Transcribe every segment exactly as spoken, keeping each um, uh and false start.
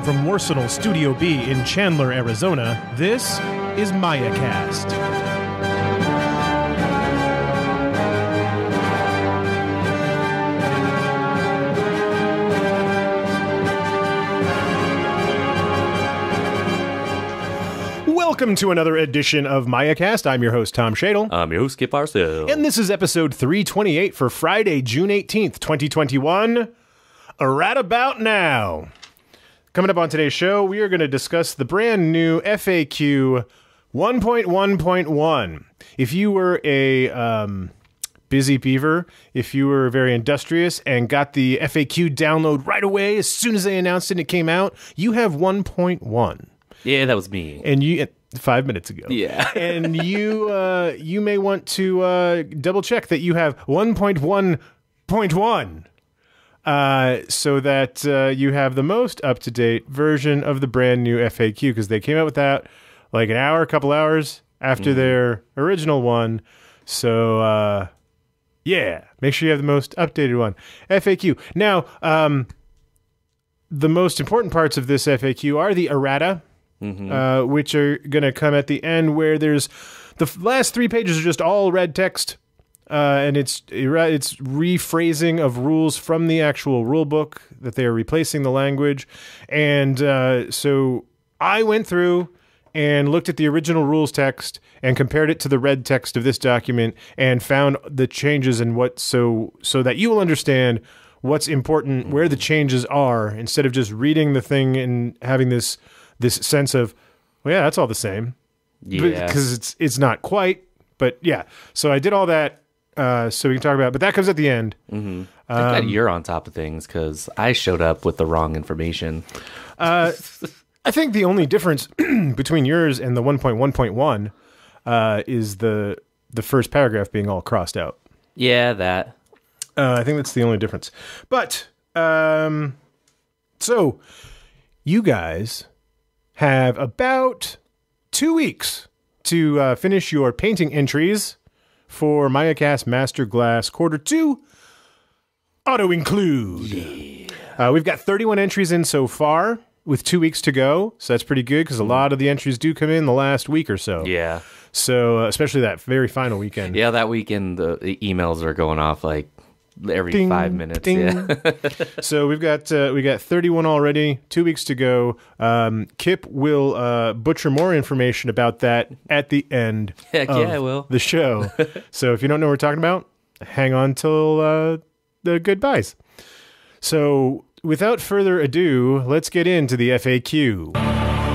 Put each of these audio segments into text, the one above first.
From Warsenal Studio B in Chandler, Arizona, this is MayaCast. Welcome to another edition of MayaCast. I'm your host, Tom Shadle. I'm your host, Skip Arcel. And this is episode three twenty-eight for Friday, June eighteenth, twenty twenty-one. Errata Bout now. Coming up on today's show, we are going to discuss the brand new F A Q one point one point one. If you were a um, busy beaver, if you were very industrious and got the F A Q download right away as soon as they announced it and it came out, you have one point one. Yeah, that was me. And you... Five minutes ago. Yeah. And you uh, you may want to uh, double check that you have one point one point one uh, so that uh, you have the most up-to-date version of the brand new F A Q, because they came out with that like an hour, a couple hours after mm. their original one. So, uh, yeah, make sure you have the most updated one. F A Q. Now, um, the most important parts of this F A Q are the errata, Mm-hmm. Uh, which are going to come at the end, where there's the f- last three pages are just all red text, uh, and it's it's rephrasing of rules from the actual rule book that they are replacing the language. And uh, so I went through and looked at the original rules text and compared it to the red text of this document and found the changes and what so so that you will understand what's important, mm-hmm. where the changes are, instead of just reading the thing and having this. This sense of, well, yeah, that's all the same. Yeah. Because it's it's not quite, but yeah. So I did all that uh, so we can talk about it. But that comes at the end. Mm-hmm. I think um, that you're on top of things because I showed up with the wrong information. Uh, I think the only difference between yours and the one point one point one uh, is the the first paragraph being all crossed out. Yeah, that. Uh, I think that's the only difference. But, um, so, you guys have about two weeks to uh, finish your painting entries for MayaCast Master Glass Quarter two Auto Include. Yeah. Uh, we've got thirty-one entries in so far with two weeks to go, so that's pretty good because a lot of the entries do come in the last week or so. Yeah. So, uh, especially that very final weekend. Yeah, that weekend the, the emails are going off like every ding, five minutes. Ding. Yeah. So we've got uh, we got thirty-one already. Two weeks to go. Um, Kip will uh, butcher more information about that at the end. Heck of yeah, I will. The show. So if you don't know what we're talking about, hang on till uh, the goodbyes. So without further ado, let's get into the F A Q. The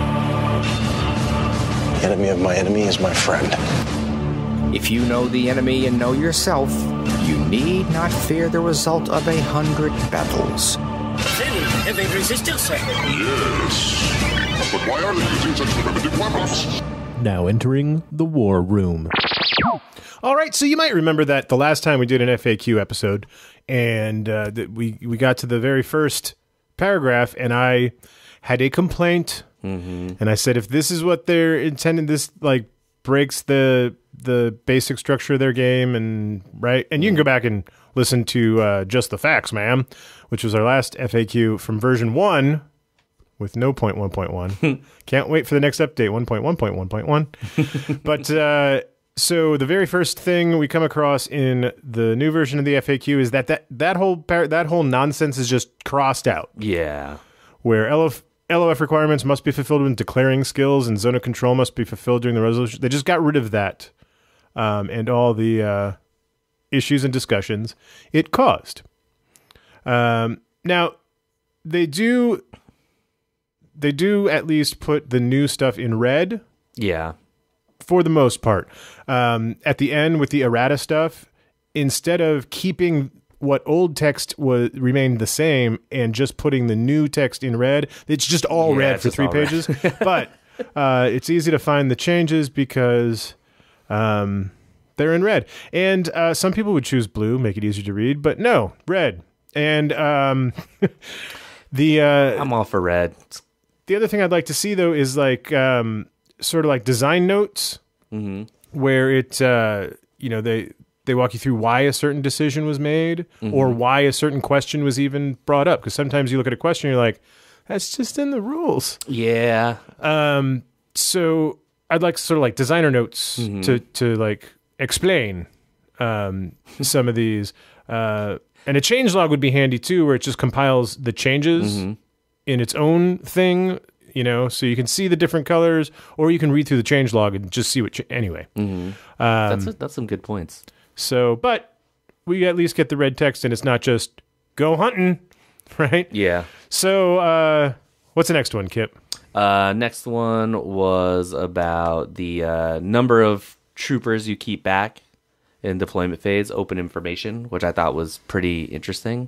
enemy of my enemy is my friend. If you know the enemy and know yourself, you need not fear the result of a hundred battles. Then evade resistance, sir. Yes. But why are they using such primitive weapons? Now entering the war room. All right, so you might remember that the last time we did an F A Q episode, and uh, that we, we got to the very first paragraph, and I had a complaint, mm-hmm. and I said, if this is what they're intending, this like breaks the the basic structure of their game, and right, and you can go back and listen to uh, Just the Facts, ma'am, which was our last F A Q from version one with no point one point one. Can't wait for the next update, one point one point one point one. But uh, so the very first thing we come across in the new version of the F A Q is that that that whole par- that whole nonsense is just crossed out. Yeah, where L F L O F requirements must be fulfilled when declaring skills, and zone of control must be fulfilled during the resolution. They just got rid of that. Um, and all the uh, issues and discussions it caused. Um, now, they do they do at least put the new stuff in red. Yeah. For the most part. Um, at the end with the errata stuff, instead of keeping what old text was remained the same and just putting the new text in red, it's just all yeah, red for three pages. But uh, it's easy to find the changes because... Um, they're in red. And uh, some people would choose blue, make it easier to read, but no, red. And um, the... Uh, I'm all for red. The other thing I'd like to see, though, is like um, sort of like design notes mm-hmm. where it, uh, you know, they, they walk you through why a certain decision was made mm-hmm. or why a certain question was even brought up. Because sometimes you look at a question and you're like, That's just in the rules. Yeah. Um, so I'd like sort of like designer notes Mm-hmm. to to like explain um, some of these. Uh, and a changelog would be handy too, where it just compiles the changes Mm-hmm. in its own thing. You know, so you can see the different colors, or you can read through the changelog and just see what. Ch- anyway, Mm-hmm. um, That's a, that's some good points. so but we at least get the red text, and it's not just go hunting, right? Yeah. So uh, what's the next one, Kip? Uh, next one was about the uh, number of troopers you keep back in deployment phase, open information, which I thought was pretty interesting.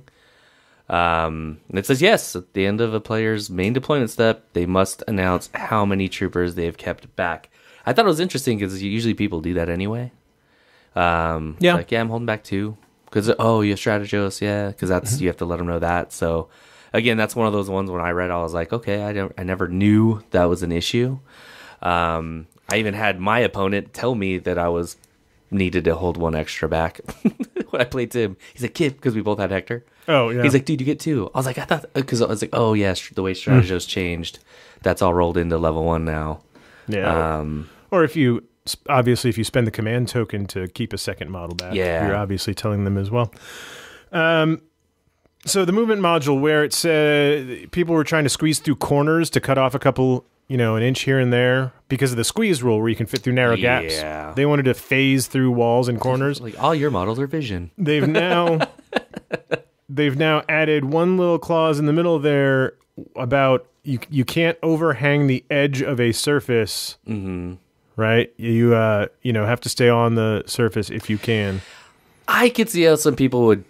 Um, and it says, yes, at the end of a player's main deployment step, they must announce how many troopers they have kept back. I thought it was interesting because usually people do that anyway. Um, Yeah. Like, yeah, I'm holding back two. Because, oh, you have strategos, yeah, because that's, Mm-hmm. you have to let them know that. So, again, that's one of those ones when I read, I was like, okay, I, don't, I never knew that was an issue. Um, I even had my opponent tell me that I was needed to hold one extra back when I played Tim. He's like, Kip, because we both had Hector. Oh, yeah. He's like, dude, you get two. I was like, I thought, because I was like, oh, yes, the way strategos changed, that's all rolled into level one now. Yeah. Um, or if you, obviously, if you spend the command token to keep a second model back, Yeah. you're obviously telling them as well. Um, so the movement module where it said people were trying to squeeze through corners to cut off a couple, you know, an inch here and there because of the squeeze rule where you can fit through narrow gaps. Yeah. They wanted to phase through walls and corners. like, all your models are vision. They've now they've now added one little clause in the middle there about you you can't overhang the edge of a surface. Mm-hmm. Right? You uh you know have to stay on the surface if you can. I could see how some people would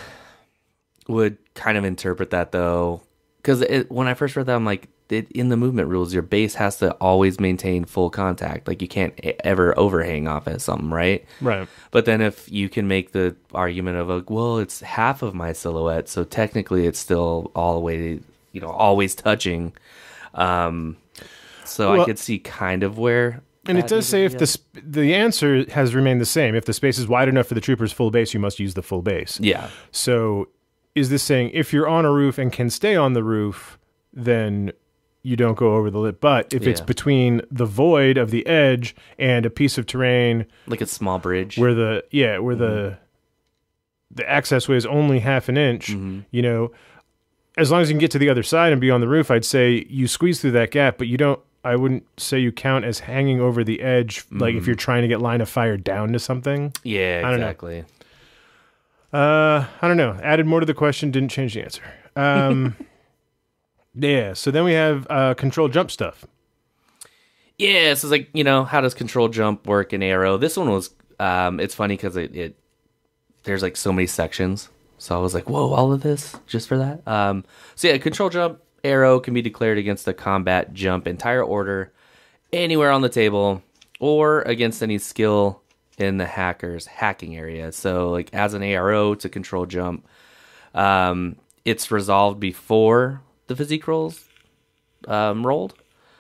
would kind of interpret that, though. Because when I first read that, I'm like, it, in the movement rules, your base has to always maintain full contact. Like, you can't e- ever overhang off at something, right? Right. But then if you can make the argument of, like, well, it's half of my silhouette, so technically it's still all the way, you know, always touching. Um, so Well- I could see kind of where... And it that does is- say if yeah. the sp- the answer has remained the same. If the space is wide enough for the trooper's full base, you must use the full base. Yeah. So is this saying if you're on a roof and can stay on the roof, then you don't go over the lip? But if it's Yeah. between the void of the edge and a piece of terrain Like a small bridge. where the yeah where Mm-hmm. the the access way is only half an inch, Mm-hmm. you know, as long as you can get to the other side and be on the roof, I'd say you squeeze through that gap, but you don't. I wouldn't say you count as hanging over the edge, like Mm-hmm. if you're trying to get line of fire down to something. Yeah, I don't know. exactly. Uh, I don't know. Added more to the question, didn't change the answer. Um, yeah. So then we have uh, control jump stuff. Yeah, so it's like, you know, how does control jump work in Arrow? This one was, um, it's funny because it, it, there's like so many sections. So I was like, whoa, all of this just for that? Um, so yeah, control jump arrow can be declared against the combat jump entire order anywhere on the table or against any skill in the hacker's hacking area. So like as an A R O to control jump, um, it's resolved before the physique rolls um, rolled.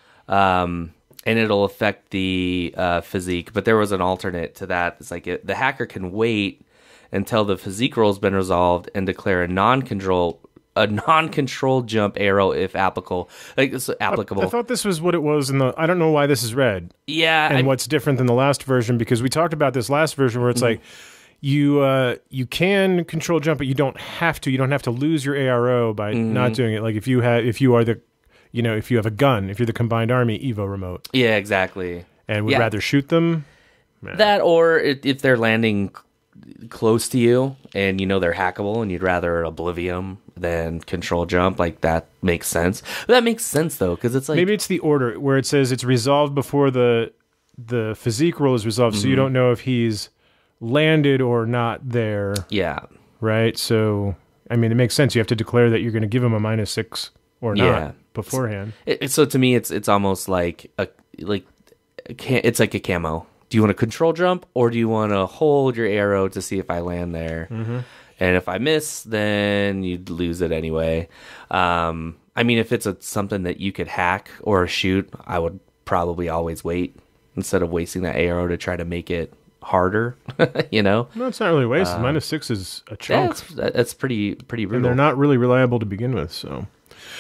Um, and it'll affect the uh, physique. But there was an alternate to that. It's like it, the hacker can wait until the physique roll's been resolved and declare a non-control a non-controlled jump arrow if applicable. Like it's applicable. I thought this was what it was in the. I don't know why this is red yeah, and I- what's different than the last version, because we talked about this last version where it's Mm-hmm. like you uh, you can control jump, but you don't have to. You don't have to lose your A R O by Mm-hmm. not doing it. Like if you have if you are the, you know, if you have a gun, if you're the combined army Evo remote, yeah, exactly. and would Yeah. rather shoot them. That or if, if they're landing c- close to you and you know they're hackable and you'd rather oblivion than control jump, like that makes sense. But that makes sense though, because it's like Maybe it's the order where it says it's resolved before the the physique roll is resolved, so you don't know if he's landed or not there, yeah, right? So, I mean, it makes sense. You have to declare that you're going to give him a minus six or not Yeah. beforehand. It, it- so to me, it's it's almost like a like a ca- it's like a camo. Do you want to control jump or do you want to hold your arrow to see if I land there? Mm-hmm. And if I miss, then you'd lose it anyway. Um, I mean, if it's a, something that you could hack or shoot, I would probably always wait instead of wasting that arrow to try to make it harder. You know, No, it's not really wasted. minus six is a chunk, that's that's pretty pretty and brutal. they're not really reliable to begin with. So,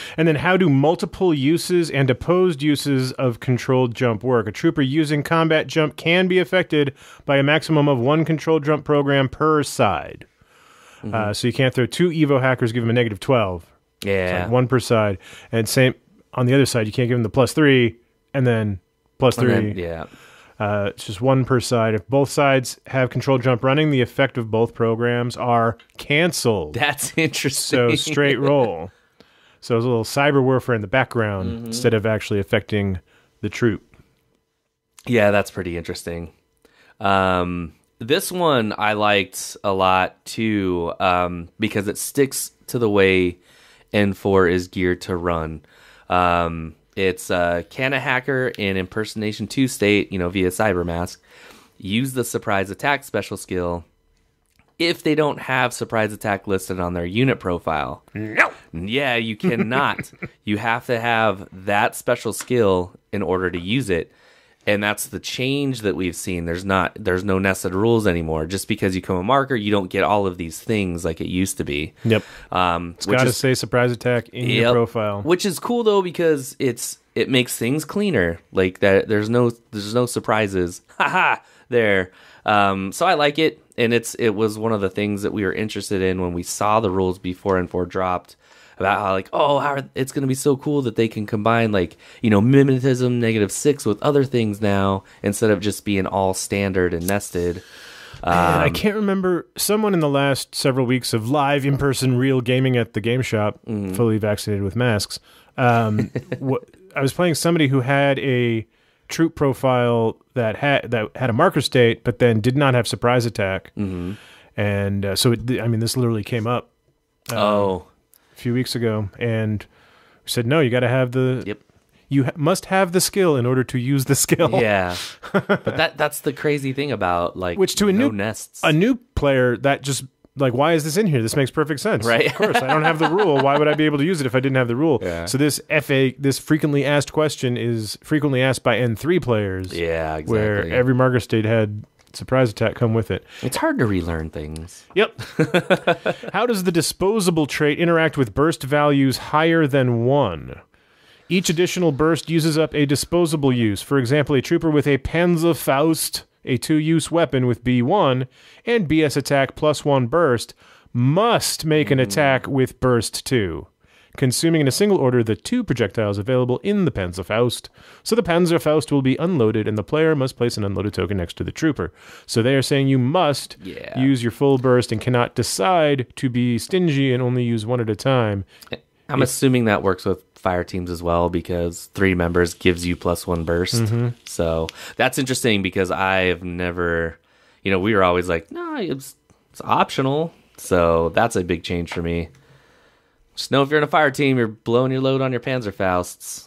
And then how do multiple uses and opposed uses of controlled jump work? A trooper using combat jump can be affected by a maximum of one controlled jump program per side. Mm-hmm. Uh, so you can't throw two Evo hackers, give them a negative twelve. Yeah. Like one per side. And same on the other side, you can't give them the plus three and then plus three. And then, yeah. Uh, it's just one per side. If both sides have controlled jump running, the effect of both programs are canceled. That's interesting. So straight roll. So there's a little cyber warfare in the background mm-hmm. instead of actually affecting the troop. Yeah, that's pretty interesting. Um, this one I liked a lot too, um, because it sticks to the way N four is geared to run. Um, it's uh, can a hacker in Impersonation two state, you know, via Cyber Mask, use the surprise attack special skill if they don't have surprise attack listed on their unit profile. No. Yeah, you cannot. You have to have that special skill in order to use it. And that's the change that we've seen. There's not, there's no nested rules anymore. Just because you come a marker, you don't get all of these things like it used to be. Yep. Um, it's got to say surprise attack in yep, your profile, which is cool though because it's it makes things cleaner. Like that, there's no there's no surprises. Haha, there. Um, so I like it, and it's it was one of the things that we were interested in when we saw the rules before N four dropped. About how like oh how are, it's going to be so cool that they can combine like you know mimetism negative six with other things now instead of just being all standard and nested. Um, Man, I can't remember someone in the last several weeks of live in person real gaming at the game shop, mm-hmm. fully vaccinated with masks. Um, wh- I was playing somebody who had a troop profile that had that had a marker state, but then did not have surprise attack, mm-hmm. and uh, so it, I mean this literally came up. Um, oh. A few weeks ago, and we said no, you got to have the yep you ha- must have the skill in order to use the skill. Yeah. But that that's the crazy thing about like which to a no new nests. A new player that just like why is this in here? This makes perfect sense. Right. Of course, I don't have the rule. Why would I be able to use it if I didn't have the rule? Yeah. So this F A this frequently asked question is frequently asked by N three players. Yeah, exactly. Where every marker state had surprise attack come with it. It's hard to relearn things. Yep. How does the disposable trait interact with burst values higher than one? Each additional burst uses up a disposable use. For example, a trooper with a Panzerfaust, a two-use weapon with B one, and B S attack plus one burst, must make an attack with burst two, consuming in a single order the two projectiles available in the Panzerfaust. So the Panzerfaust will be unloaded, and the player must place an unloaded token next to the trooper. So they are saying you must yeah. use your full burst and cannot decide to be stingy and only use one at a time. I'm if, assuming that works with fire teams as well because three members gives you plus one burst. Mm-hmm. So that's interesting because I've never, you know, we were always like, no, it's, it's optional. So that's a big change for me. Just know if you're in a fire team, you're blowing your load on your Panzerfausts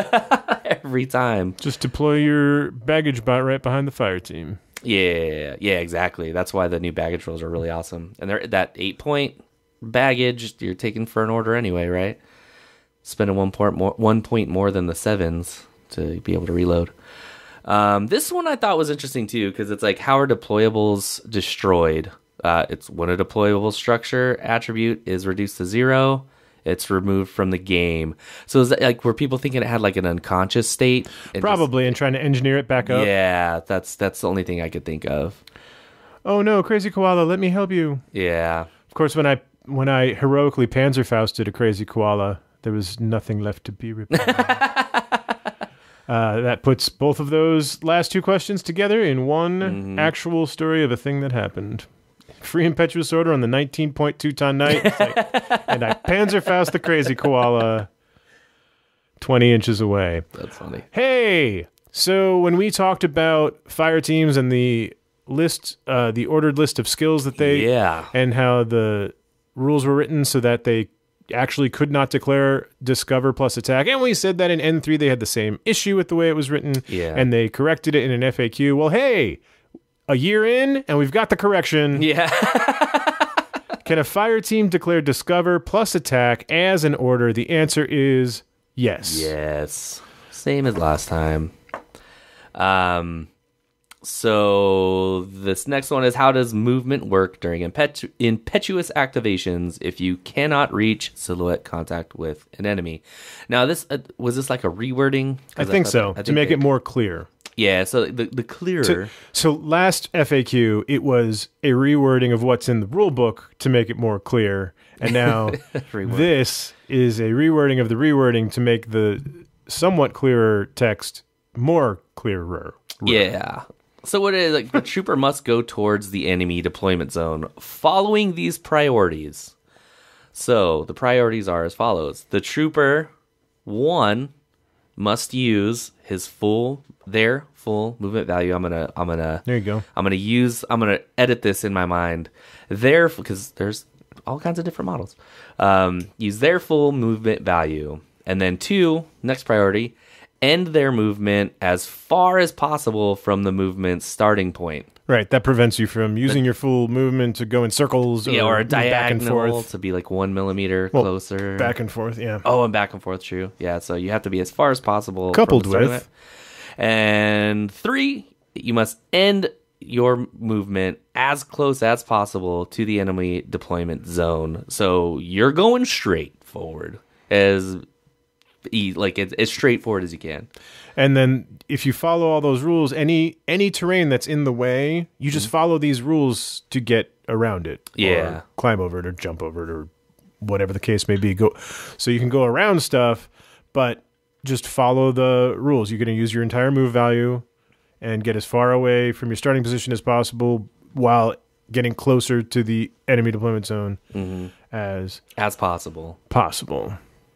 every time. Just deploy your baggage bot right behind the fire team. Yeah, yeah, exactly. That's why the new baggage rolls are really awesome. And they're that eight point baggage you're taking for an order anyway, right? Spending one point more, one point more than the sevens to be able to reload. Um, this one I thought was interesting too because it's like how are deployables destroyed? Uh, it's when a deployable structure attribute is reduced to zero, it's removed from the game. So is that like were people thinking it had like an unconscious state? And probably, just, and trying to engineer it back up. Yeah, that's that's the only thing I could think of. Oh no, Crazy Koala, let me help you. Yeah. Of course, when I when I heroically Panzerfausted a Crazy Koala, there was nothing left to be repaired. uh, that puts both of those last two questions together in one mm-hmm. actual story of a thing that happened. Free impetuous order on the nineteen point two ton night, like, and I Panzerfaust the Crazy Koala twenty inches away. That's funny. Hey, so when we talked about fire teams and the list, uh, the ordered list of skills that they, yeah, and how the rules were written so that they actually could not declare discover plus attack, and we said that in N three they had the same issue with the way it was written, yeah, and they corrected it in an F A Q. Well, hey. A year in, and we've got the correction. Yeah. Can a fire team declare discover plus attack as an order? The answer is yes. Yes. Same as last time. Um, So this next one is, how does movement work during impetu- impetuous activations if you cannot reach silhouette contact with an enemy? Now, this uh, was this like a rewording? I think I so, that, I to think make they, it more clear. Yeah, so the, the clearer. To, so last F A Q, it was a rewording of what's in the rule book to make it more clear. And now this is a rewording of the rewording to make the somewhat clearer text more clearer. Yeah. So what it is, like, the trooper must go towards the enemy deployment zone following these priorities. So the priorities are as follows. The trooper, one, must use his full, their full movement value. I'm gonna, I'm gonna, there you go. I'm gonna use, I'm gonna edit this in my mind. Their, because there's all kinds of different models. Um, use their full movement value, and then two, next priority, end their movement as far as possible from the movement's starting point. Right, that prevents you from using your full movement to go in circles, or, yeah, or a diagonal back and forth to be like one millimeter well, closer. Back and forth, yeah. Oh, and back and forth, true. Yeah, so you have to be as far as possible. Coupled with. And three, you must end your movement as close as possible to the enemy deployment zone. So you're going straight forward as like as, as straightforward as you can. And then if you follow all those rules, any any terrain that's in the way, you just mm-hmm. follow these rules to get around it. Yeah. Or climb over it or jump over it or whatever the case may be. Go so you can go around stuff, but just follow the rules. You're going to use your entire move value and get as far away from your starting position as possible while getting closer to the enemy deployment zone mm-hmm. as as possible. Possible.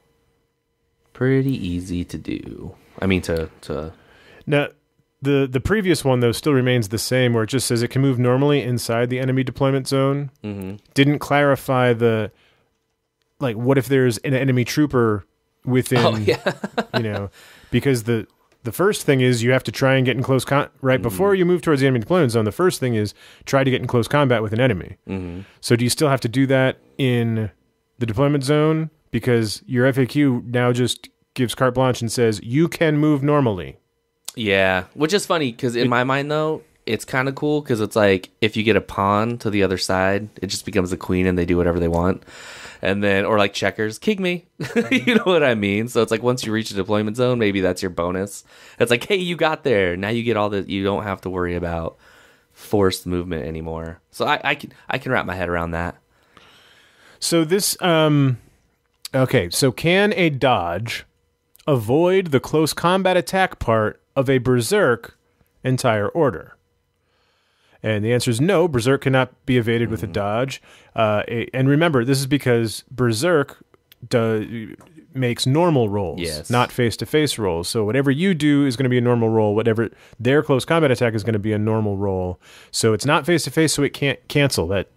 Pretty easy to do. I mean, to to. Now, the the previous one though still remains the same, where it just says it can move normally inside the enemy deployment zone. Mm-hmm. Didn't clarify the like, what if there's an enemy trooper within? Oh, yeah. You know, because the the first thing is you have to try and get in close con right mm-hmm. before you move towards the enemy deployment zone. The first thing is try to get in close combat with an enemy. Mm-hmm. So do you still have to do that in the deployment zone? Because your F A Q now just gives carte blanche and says you can move normally. Yeah, which is funny because in it, my mind though, it's kind of cool because it's like if you get a pawn to the other side, it just becomes a queen and they do whatever they want. And then, or like checkers, king me. You know what I mean? So it's like once you reach the deployment zone, maybe that's your bonus. It's like, hey, you got there. Now you get all the, you don't have to worry about forced movement anymore. So I, I can I can wrap my head around that. So this, um, okay, so can a dodge avoid the close combat attack part of a berserk entire order? And the answer is no. Berserk cannot be evaded mm-hmm. with a dodge. Uh, a, and remember, this is because berserk do, makes normal rolls, yes. not face-to-face rolls. So whatever you do is going to be a normal roll. Whatever their close combat attack is going to be a normal roll. So it's not face-to-face, so it can't cancel that.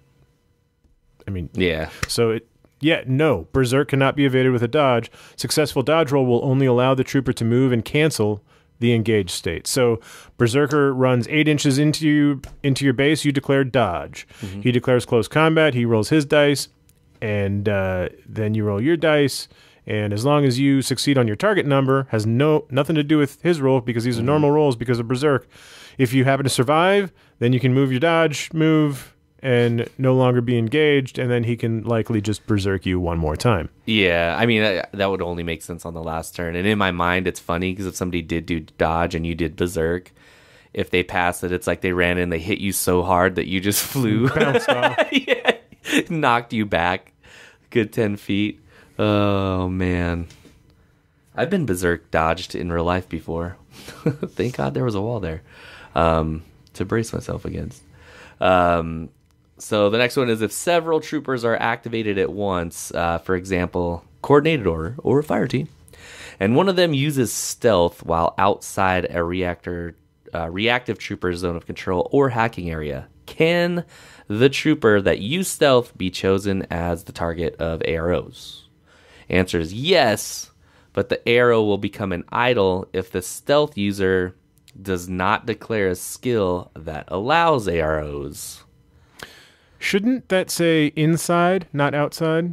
I mean, yeah. So it, yeah, no. Berserk cannot be evaded with a dodge. Successful dodge roll will only allow the trooper to move and cancel the engaged state. So Berserker runs eight inches into you, into your base. You declare dodge. Mm-hmm. He declares close combat. He rolls his dice, and uh, then you roll your dice. And as long as you succeed on your target number, has no nothing to do with his roll because these are normal rolls because of Berserk. If you happen to survive, then you can move your dodge move and no longer be engaged, and then he can likely just berserk you one more time. Yeah, I mean, that, that would only make sense on the last turn. And in my mind, it's funny, because if somebody did do dodge and you did berserk, if they pass it, it's like they ran in, they hit you so hard that you just flew. Bounced off. Yeah, knocked you back good ten feet. Oh, man. I've been berserk dodged in real life before. Thank God there was a wall there um, to brace myself against. Um So the next one is if several troopers are activated at once, uh, for example, coordinated order or a fire team, and one of them uses stealth while outside a reactor, uh, reactive trooper zone of control or hacking area, can the trooper that used stealth be chosen as the target of A R Os? Answer is yes, but the arrow will become an idle if the stealth user does not declare a skill that allows A R Os. Shouldn't that say inside, not outside?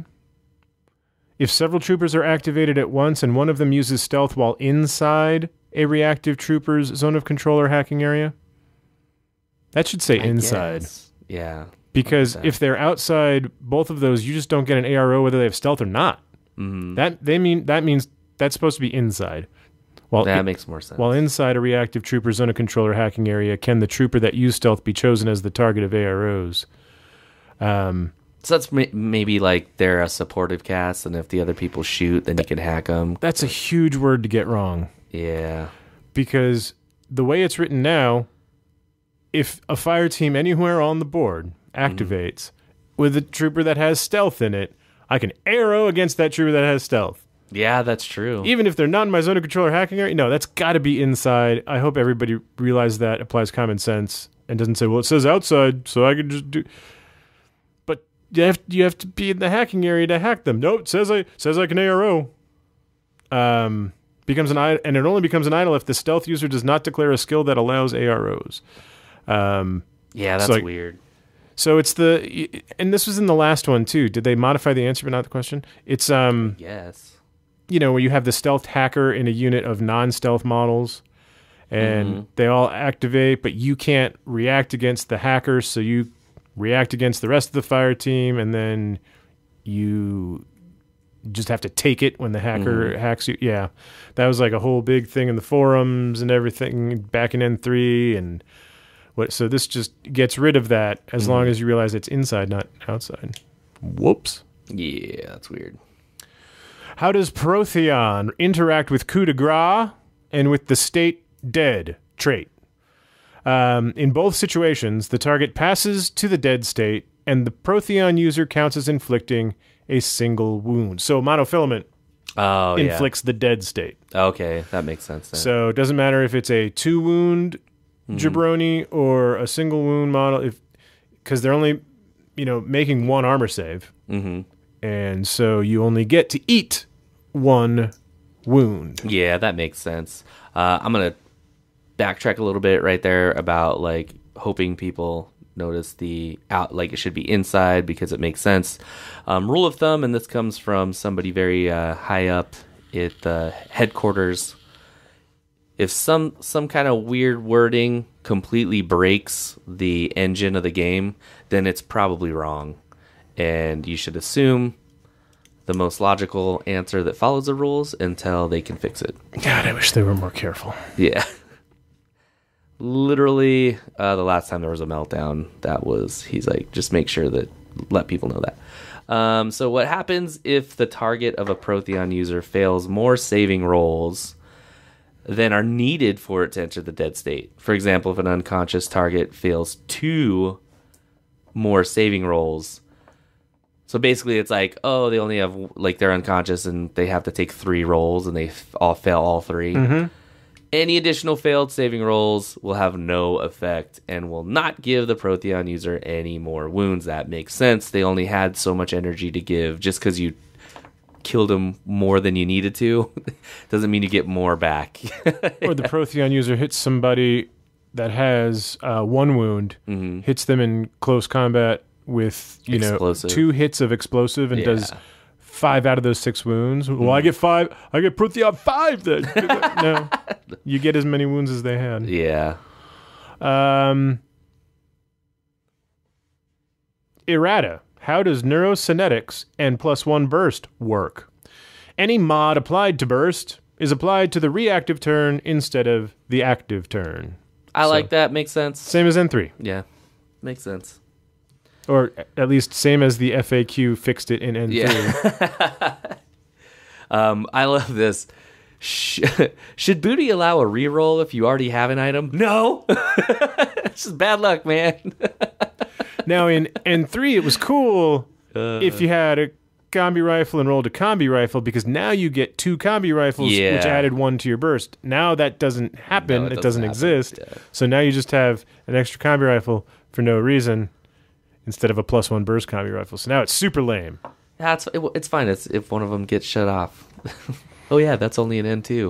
If several troopers are activated at once and one of them uses stealth while inside a reactive trooper's zone of control or hacking area? That should say I inside. guess. Yeah. Because Okay. if they're outside both of those, you just don't get an A R O whether they have stealth or not. Mm-hmm. That they mean that means that's supposed to be inside. While That i- makes more sense. While inside a reactive trooper zone of control or hacking area, can the trooper that used stealth be chosen as the target of A R Os? Um, so that's may- maybe like they're a supportive cast, and if the other people shoot, then you can hack them. that's a huge word to get wrong. Yeah. Because the way it's written now, if a fire team anywhere on the board activates mm-hmm. with a trooper that has stealth in it, I can arrow against that trooper that has stealth. Yeah, that's true. Even if they're not in my zone of control or hacking area, no, that's got to be inside. I hope everybody realizes that, applies common sense, and doesn't say, well, it says outside, so I can just do... But you have, you have to be in the hacking area to hack them. Nope, it says I, says I can A R O. Um... Becomes an idle, and it only becomes an idle if the stealth user does not declare a skill that allows A R Os. Um, yeah, that's so like, weird. So it's the, and this was in the last one too. Did they modify the answer but not the question? It's um, yes, you know, where you have the stealth hacker in a unit of non-stealth models, and mm-hmm. they all activate, but you can't react against the hacker, so you react against the rest of the fire team, and then you just have to take it when the hacker mm-hmm. hacks you. Yeah, that was like a whole big thing in the forums and everything back in N three, and what. So this just gets rid of that as mm-hmm. long as you realize it's inside, not outside. Whoops. Yeah, that's weird. How does Protheon interact with coup de grace and with the state dead trait? Um, in both situations, the target passes to the dead state, and the Protheon user counts as inflicting a single wound. So monofilament oh, inflicts yeah. the dead state. Okay, that makes sense then. So it doesn't matter if it's a two wound mm-hmm. jabroni or a single wound model, if because they're only, you know, making one armor save, mm-hmm. and so you only get to eat one wound. Yeah, that makes sense. Uh, I'm gonna backtrack a little bit right there about like hoping people notice the out, like it should be inside because it makes sense. Um, rule of thumb, and this comes from somebody very uh, high up at the headquarters. If some some kind of weird wording completely breaks the engine of the game, then it's probably wrong, and you should assume the most logical answer that follows the rules until they can fix it. God, I wish they were more careful. Yeah. Literally, uh, the last time there was a meltdown, that was, he's like, just make sure that, let people know that. Um, so what happens if the target of a Protheon user fails more saving rolls than are needed for it to enter the dead state? For example, if an unconscious target fails two more saving rolls. So basically it's like, oh, they only have, like, they're unconscious and they have to take three rolls and they f- all fail all three. Mm-hmm. Any additional failed saving rolls will have no effect and will not give the Protheon user any more wounds. That makes sense. They only had so much energy to give. Just because you killed them more than you needed to doesn't mean you get more back. Or the Protheon user hits somebody that has uh, one wound, mm-hmm. hits them in close combat with, you explosive. know, two hits of explosive and yeah. does five out of those six wounds. Well, I get five. I get Protheon five then. No, you get as many wounds as they had. Yeah. Um, Errata. How does neurocinetics and plus one burst work? Any mod applied to burst is applied to the reactive turn instead of the active turn. I so, like that. Makes sense. Same as N three. Yeah. Makes sense. Or at least same as the F A Q fixed it in N three. Yeah. um, I love this. Sh- should Booty allow a reroll if you already have an item? No. It's just bad luck, man. Now in N three, it was cool uh, if you had a combi rifle and rolled a combi rifle, because now you get two combi rifles, yeah. which added one to your burst. Now that doesn't happen. No, it, it doesn't, doesn't exist. yeah. So now you just have an extra combi rifle for no reason instead of a plus one burst combi rifle. So now it's super lame. Yeah, it's, it, it's fine. It's if one of them gets shut off. Oh yeah, that's only an N two.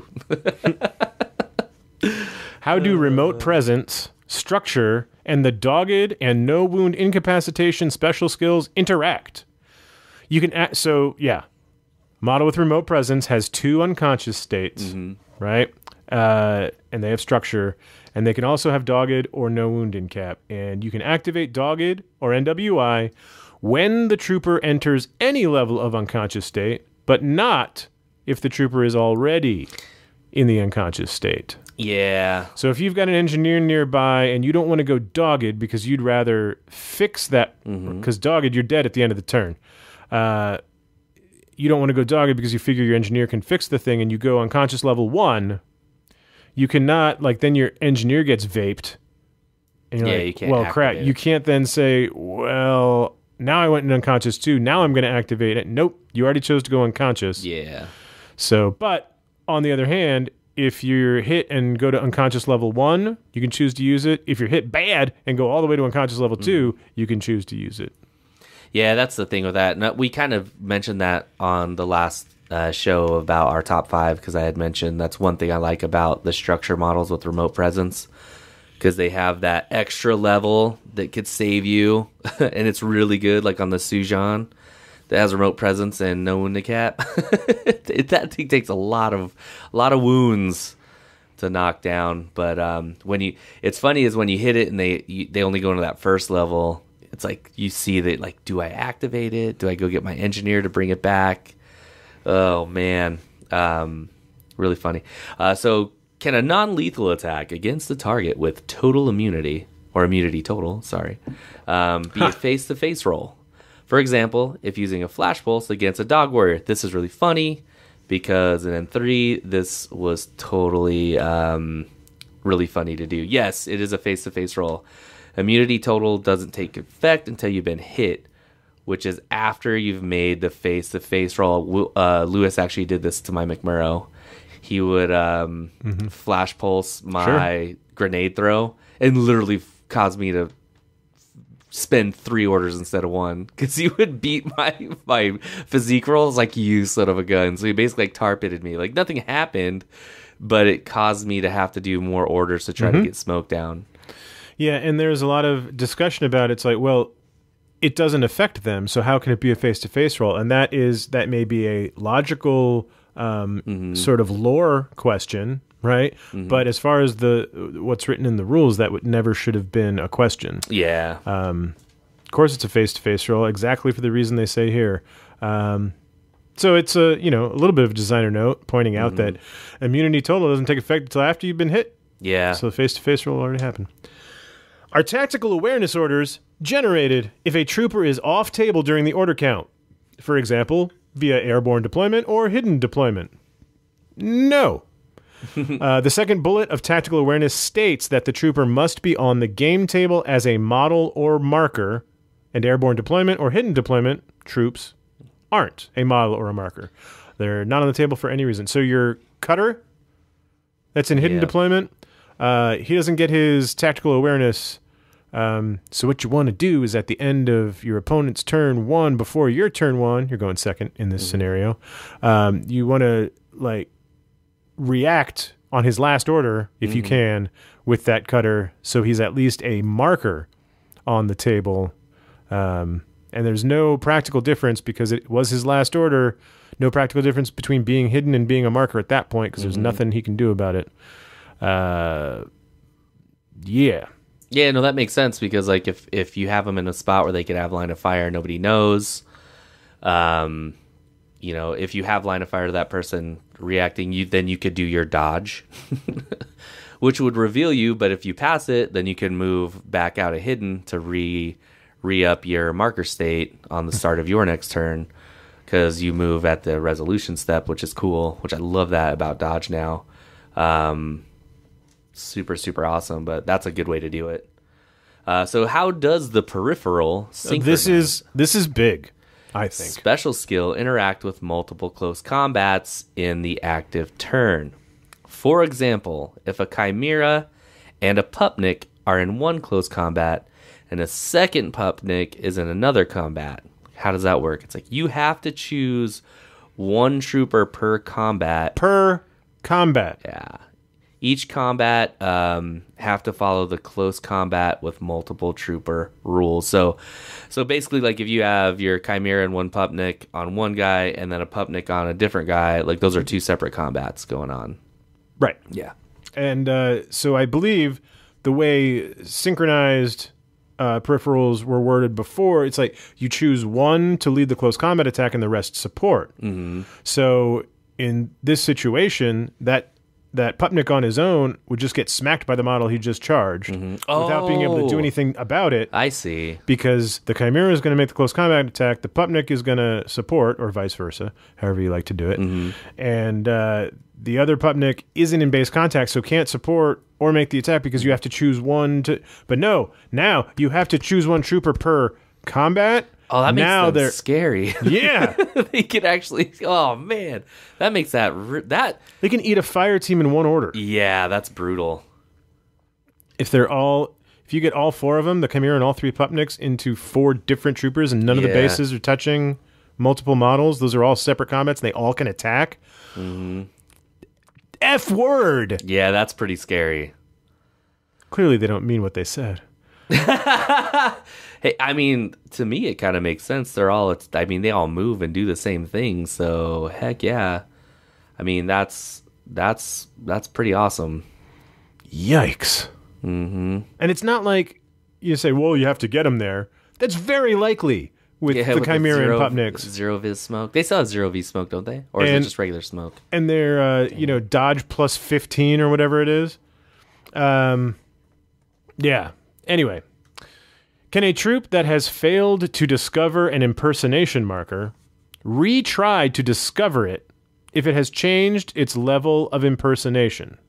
How do remote presence, structure, and the dogged and no wound incapacitation special skills interact? You can act, so yeah, model with remote presence has two unconscious states, mm-hmm. right? Uh, and they have structure, And they can also have dogged or no wound in cap. And you can activate dogged or N W I when the trooper enters any level of unconscious state, but not if the trooper is already in the unconscious state. Yeah. So if you've got an engineer nearby and you don't want to go dogged because you'd rather fix that, because mm-hmm. dogged, you're dead at the end of the turn. Uh, you don't want to go dogged because you figure your engineer can fix the thing and you go unconscious level one. You cannot, like, then your engineer gets vaped. And you're yeah, like, you can't well, crap. it. You can't then say, well, now I went in unconscious too. Now I'm going to activate it. Nope. You already chose to go unconscious. Yeah. So, but on the other hand, if you're hit and go to unconscious level one, you can choose to use it. If you're hit bad and go all the way to unconscious level mm. two, you can choose to use it. Yeah, that's the thing with that. No, we kind of mentioned that on the last uh, show about our top five, because I had mentioned that's one thing I like about the structure models with remote presence, because they have that extra level that could save you, and it's really good, like on the Sujan that has remote presence and no wound to cap. it, that thing takes a lot of a lot of wounds to knock down. But um, when you, it's funny is when you hit it and they you, they only go into that first level. It's like you see that, like, do I activate it? Do I go get my engineer to bring it back? Oh man, um, really funny. Uh, so, can a non-lethal attack against the target with total immunity or immunity total, sorry, um, be a face-to-face roll? For example, if using a flash pulse against a dog warrior, this is really funny because in N three, this was totally um, really funny to do. Yes, it is a face-to-face roll. Immunity total doesn't take effect until you've been hit, which is after you've made the face-to-face roll. Uh, Lewis actually did this to my McMurrow. He would um, mm-hmm. flash pulse my sure. grenade throw and literally cause me to spend three orders instead of one, because he would beat my my physique rolls like you son of a gun. So he basically like tar pitted me. Like nothing happened, but it caused me to have to do more orders to try mm-hmm. to get smoke down. Yeah, and there's a lot of discussion about it. It's like, well, it doesn't affect them, so how can it be a face-to-face roll? And that is that may be a logical um, mm-hmm. sort of lore question, right? Mm-hmm. But as far as the what's written in the rules, that would never should have been a question. Yeah. Um, of course, it's a face-to-face roll, exactly for the reason they say here. Um, so it's a you know a little bit of a designer note pointing out mm-hmm. that immunity total doesn't take effect until after you've been hit. Yeah. So the face-to-face roll already happened. Are tactical awareness orders generated if a trooper is off table during the order count? For example, via airborne deployment or hidden deployment? No. uh, the second bullet of tactical awareness states that the trooper must be on the game table as a model or marker, and airborne deployment or hidden deployment troops aren't a model or a marker. They're not on the table for any reason. So your cutter that's in hidden yeah. deployment, Uh, he doesn't get his tactical awareness. Um, so what you want to do is at the end of your opponent's turn one, before your turn one, you're going second in this mm-hmm. scenario. Um, you want to like react on his last order, if mm-hmm. you can, with that cutter. So he's at least a marker on the table. Um, and there's no practical difference because it was his last order. No practical difference between being hidden and being a marker at that point because mm-hmm. there's nothing he can do about it. Uh, yeah. Yeah, no, that makes sense because, like, if, if you have them in a spot where they could have line of fire, nobody knows. Um, you know, if you have line of fire to that person reacting, you then you could do your dodge, which would reveal you. But if you pass it, then you can move back out of hidden to re re up your marker state on the start of your next turn because you move at the resolution step, which is cool. Which I love that about dodge now. Um, super super awesome, but that's a good way to do it. Uh, so how does the peripheral synchronize? This is this is big, I think. Special skill interact with multiple close combats in the active turn. For example, if a Chimera and a Pupnik are in one close combat and a second Pupnik is in another combat, how does that work? It's like you have to choose one trooper per combat. Per combat. Yeah. Each combat um, have to follow the close combat with multiple trooper rules. So so basically, like, if you have your Chimera and one Pupnik on one guy and then a Pupnik on a different guy, like, those are two separate combats going on. Right. Yeah. And uh, so I believe the way synchronized uh, peripherals were worded before, it's like you choose one to lead the close combat attack and the rest support. Mm-hmm. So in this situation, that that Pupnik on his own would just get smacked by the model he just charged Mm-hmm. without being able to do Oh. anything about it. I see. Because the Chimera is going to make the close combat attack, the Pupnik is going to support, or vice versa, however you like to do it. Mm-hmm. And uh, the other Pupnik isn't in base contact, so can't support or make the attack because you have to choose one to. But no, now you have to choose one trooper per combat. Oh, that makes now them they're scary. Yeah, They could actually. Oh man, that makes that r- that. they can eat a fire team in one order. Yeah, that's brutal. If they're all, if you get all four of them, the Chimera and all three Pupniks into four different troopers, and none of the Yeah. bases are touching multiple models. Those are all separate combats, and they all can attack. Mm-hmm. F word. Yeah, that's pretty scary. Clearly, they don't mean what they said. Hey, I mean, to me, it kind of makes sense. They're all. It's. I mean, they all move and do the same thing. So heck yeah. I mean, that's that's that's pretty awesome. Yikes. Mm-hmm. And it's not like you say, well, you have to get them there. That's very likely with Yeah, the with Chimera zero, and Pupniks. Zero vis smoke. They still have zero V smoke, don't they? Or is And- it just regular smoke? And they're, uh, you know, dodge plus fifteen or whatever it is. Um, yeah. Anyway. Can a troop that has failed to discover an impersonation marker retry to discover it if it has changed its level of impersonation?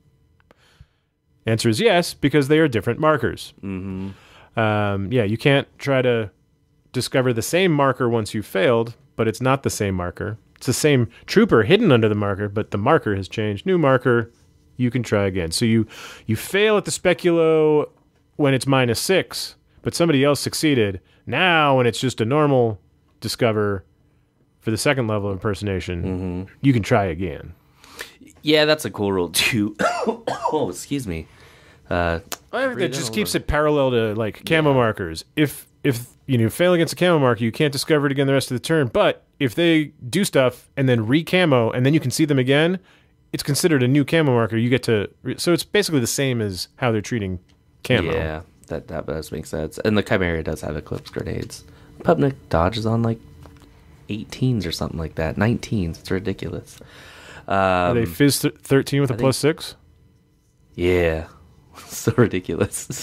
Answer is yes, because they are different markers. Mm-hmm. Um, yeah, you can't try to discover the same marker once you've failed, but it's not the same marker. It's the same trooper hidden under the marker, but the marker has changed. New marker, you can try again. So you, you fail at the speculo when it's minus six, but somebody else succeeded. Now, when it's just a normal discover for the second level of impersonation, mm-hmm. you can try again. Yeah, that's a cool rule too. Oh, excuse me. Uh, It just keeps it parallel to like camo yeah. markers. If if you know fail against a camo marker, you can't discover it again the rest of the turn. But if they do stuff and then re-camo and then you can see them again, it's considered a new camo marker. You get to so it's basically the same as how they're treating camo. Yeah, that that does make sense. And the Chimera does have Eclipse grenades. Pupnik dodges on like eighteens or something like that, nineteens. It's ridiculous. Um, Are they Fizz th- thirteen with a I plus think, six? Yeah. So ridiculous.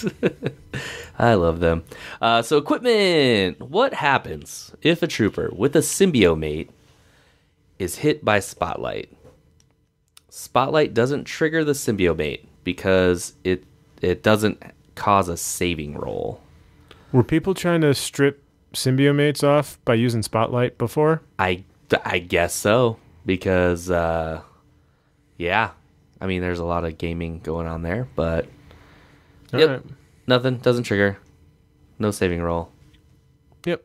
I love them. Uh, so equipment. What happens if a trooper with a symbiomate is hit by Spotlight? Spotlight doesn't trigger the symbiomate because it it doesn't cause a saving roll. Were people trying to strip symbiomates off by using Spotlight before? I, I guess so. Because, uh, yeah. I mean, there's a lot of gaming going on there, but... All yep, right. Nothing. Doesn't trigger. No saving roll. Yep.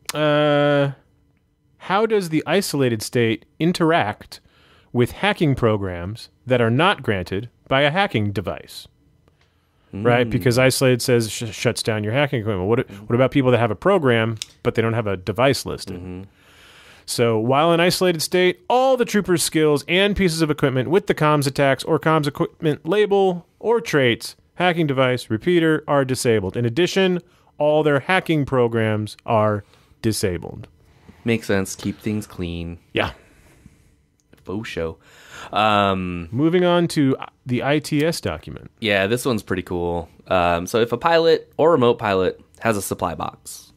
Uh, how does the isolated state interact with hacking programs that are not granted by a hacking device? Mm. Right? Because isolated says sh- shuts down your hacking equipment. What, what about people that have a program, but they don't have a device listed? Mm-hmm. So while in isolated state, all the troopers' skills and pieces of equipment with the comms attacks or comms equipment label or traits, hacking device, repeater, are disabled. In addition, all their hacking programs are disabled. Makes sense. Keep things clean. Yeah. Faux show. Um, Moving on to the I T S document. Yeah, this one's pretty cool. Um, so if a pilot or remote pilot has a supply box,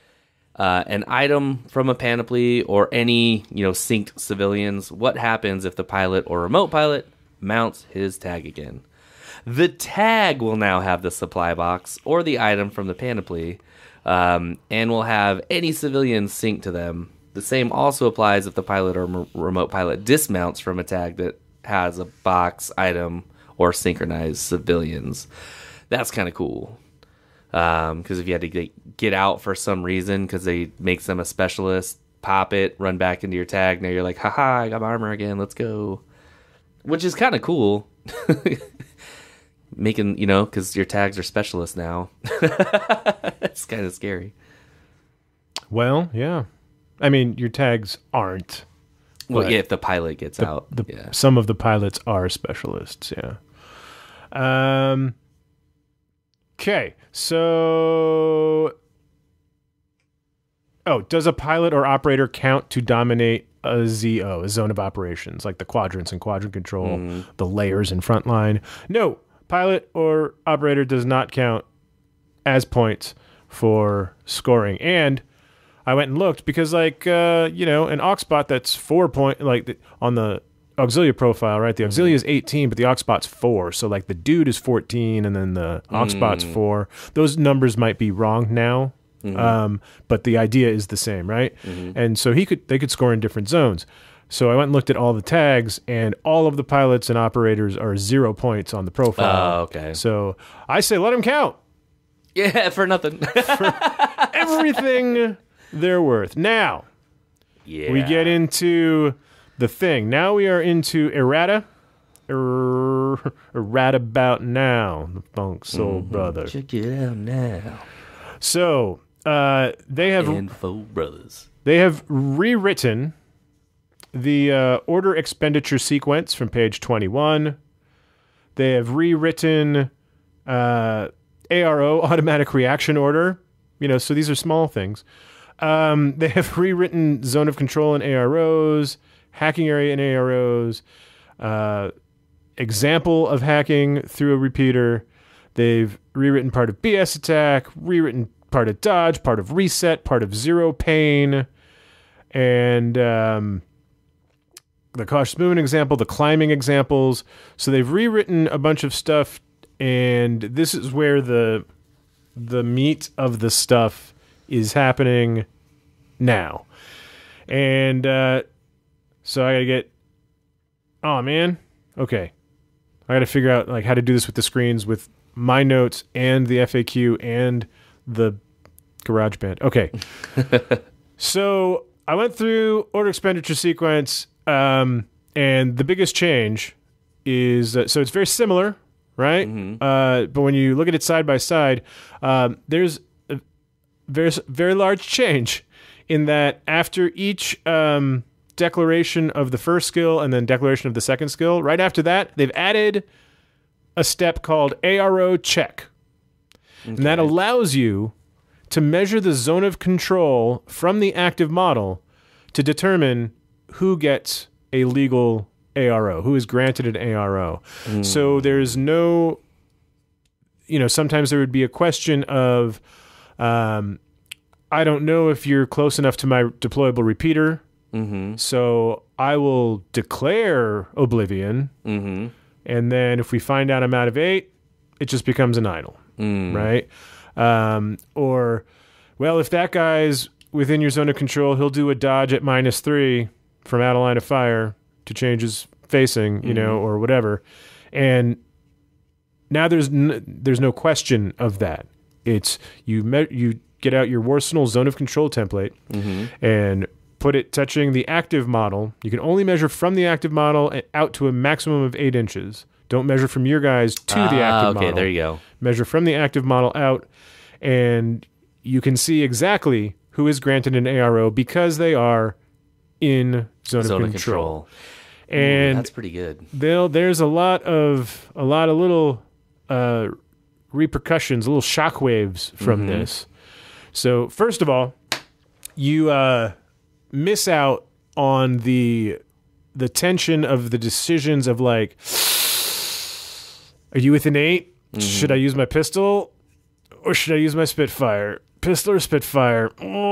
uh, an item from a panoply or any, you know, synced civilians, what happens if the pilot or remote pilot mounts his tag again? The tag will now have the supply box or the item from the panoply, um, and will have any civilians synced to them. The same also applies if the pilot or m- remote pilot dismounts from a tag that has a box, item, or synchronized civilians. That's kind of cool. Because um, if you had to get, get out for some reason because they makes them a specialist, pop it, run back into your tag. Now you're like, haha, I got my armor again. Let's go. Which is kind of cool. Making, you know, because your tags are specialists now. It's kind of scary. Well, yeah. I mean, your tags aren't. Well, yeah, if the pilot gets the, out. The, yeah. Some of the pilots are specialists, yeah. Um. Okay, so oh, does a pilot or operator count to dominate a Z O, a zone of operations, like the quadrants and quadrant control, mm. the layers in frontline? No, pilot or operator does not count as points for scoring. And I went and looked because, like, uh, you know, an Oxbot that's four point, like the, on the Auxilia profile, right? The Auxilia is eighteen, but the Oxbot's four. So, like, the dude is fourteen, and then the Oxbot's mm. four. Those numbers might be wrong now, mm-hmm. um, but the idea is the same, right? Mm-hmm. And so he could, they could score in different zones. So I went and looked at all the tags, and all of the pilots and operators are zero points on the profile. Oh, okay. So I say let them count. Yeah, for nothing. For everything they're worth. Now, yeah. we get into the thing. Now we are into Errata. Er, Errata about now. The Funk Soul mm-hmm. Brother. Check it out now. So, uh, they have... Info Brothers. They have rewritten the uh, order expenditure sequence from page twenty-one. They have rewritten uh, A R O, automatic reaction order. You know, so these are small things. Um, they have rewritten zone of control in A R Os, hacking area in A R Os, uh, example of hacking through a repeater. They've rewritten part of B S attack, rewritten part of dodge, part of reset, part of zero pain, and um, the cautious movement example, the climbing examples. So they've rewritten a bunch of stuff, and this is where the the meat of the stuff is happening now. And uh, so I gotta get, oh man, okay. I gotta figure out like how to do this with the screens with my notes and the F A Q and the GarageBand. Okay. So I went through order expenditure sequence, um, and the biggest change is, uh, so it's very similar, right? Mm-hmm. Uh, but when you look at it side by side, um, there's a very, very large change in that after each um, declaration of the first skill and then declaration of the second skill, right after that, they've added a step called A R O check. Okay. And that allows you to measure the zone of control from the active model to determine who gets a legal A R O, who is granted an A R O. Mm. So there's no, you know, sometimes there would be a question of, um, I don't know if you're close enough to my deployable repeater, mm-hmm. so I will declare Oblivion, mm-hmm. and then if we find out I'm out of eight, it just becomes an idle, mm. right? Um, or, well, if that guy's within your zone of control, he'll do a dodge at minus three from out of line of fire to change his facing, you mm-hmm. know, or whatever. And now there's n- there's no question of that. It's you me- you get out your Warsenal zone of control template mm-hmm. and put it touching the active model. You can only measure from the active model out to a maximum of eight inches. Don't measure from your guys to ah, the active okay, model. Okay, there you go. Measure from the active model out, and you can see exactly who is granted an A R O because they are in zone, zone of, of control. control. And Ooh, that's pretty good. There's a lot of a lot of little uh, repercussions, little shockwaves from mm-hmm. this. So first of all, you uh, miss out on the the tension of the decisions of like, are you with an eight? Mm-hmm. Should I use my pistol or should I use my Spitfire? Pistol or Spitfire?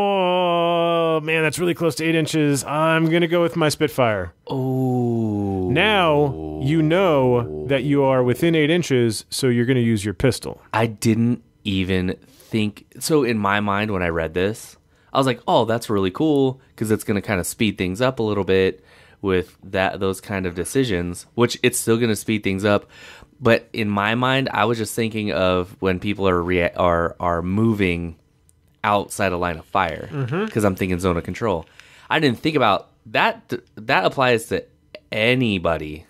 Oh, man, that's really close to eight inches. I'm going to go with my Spitfire. Oh. Now you know that you are within eight inches, so you're going to use your pistol. I didn't even think... So in my mind, when I read this, I was like, oh, that's really cool, because it's going to kind of speed things up a little bit with that those kind of decisions, which it's still going to speed things up. But in my mind, I was just thinking of when people are rea- are are moving outside a line of fire, because mm-hmm. I'm thinking zone of control. I didn't think about that. That applies to anybody.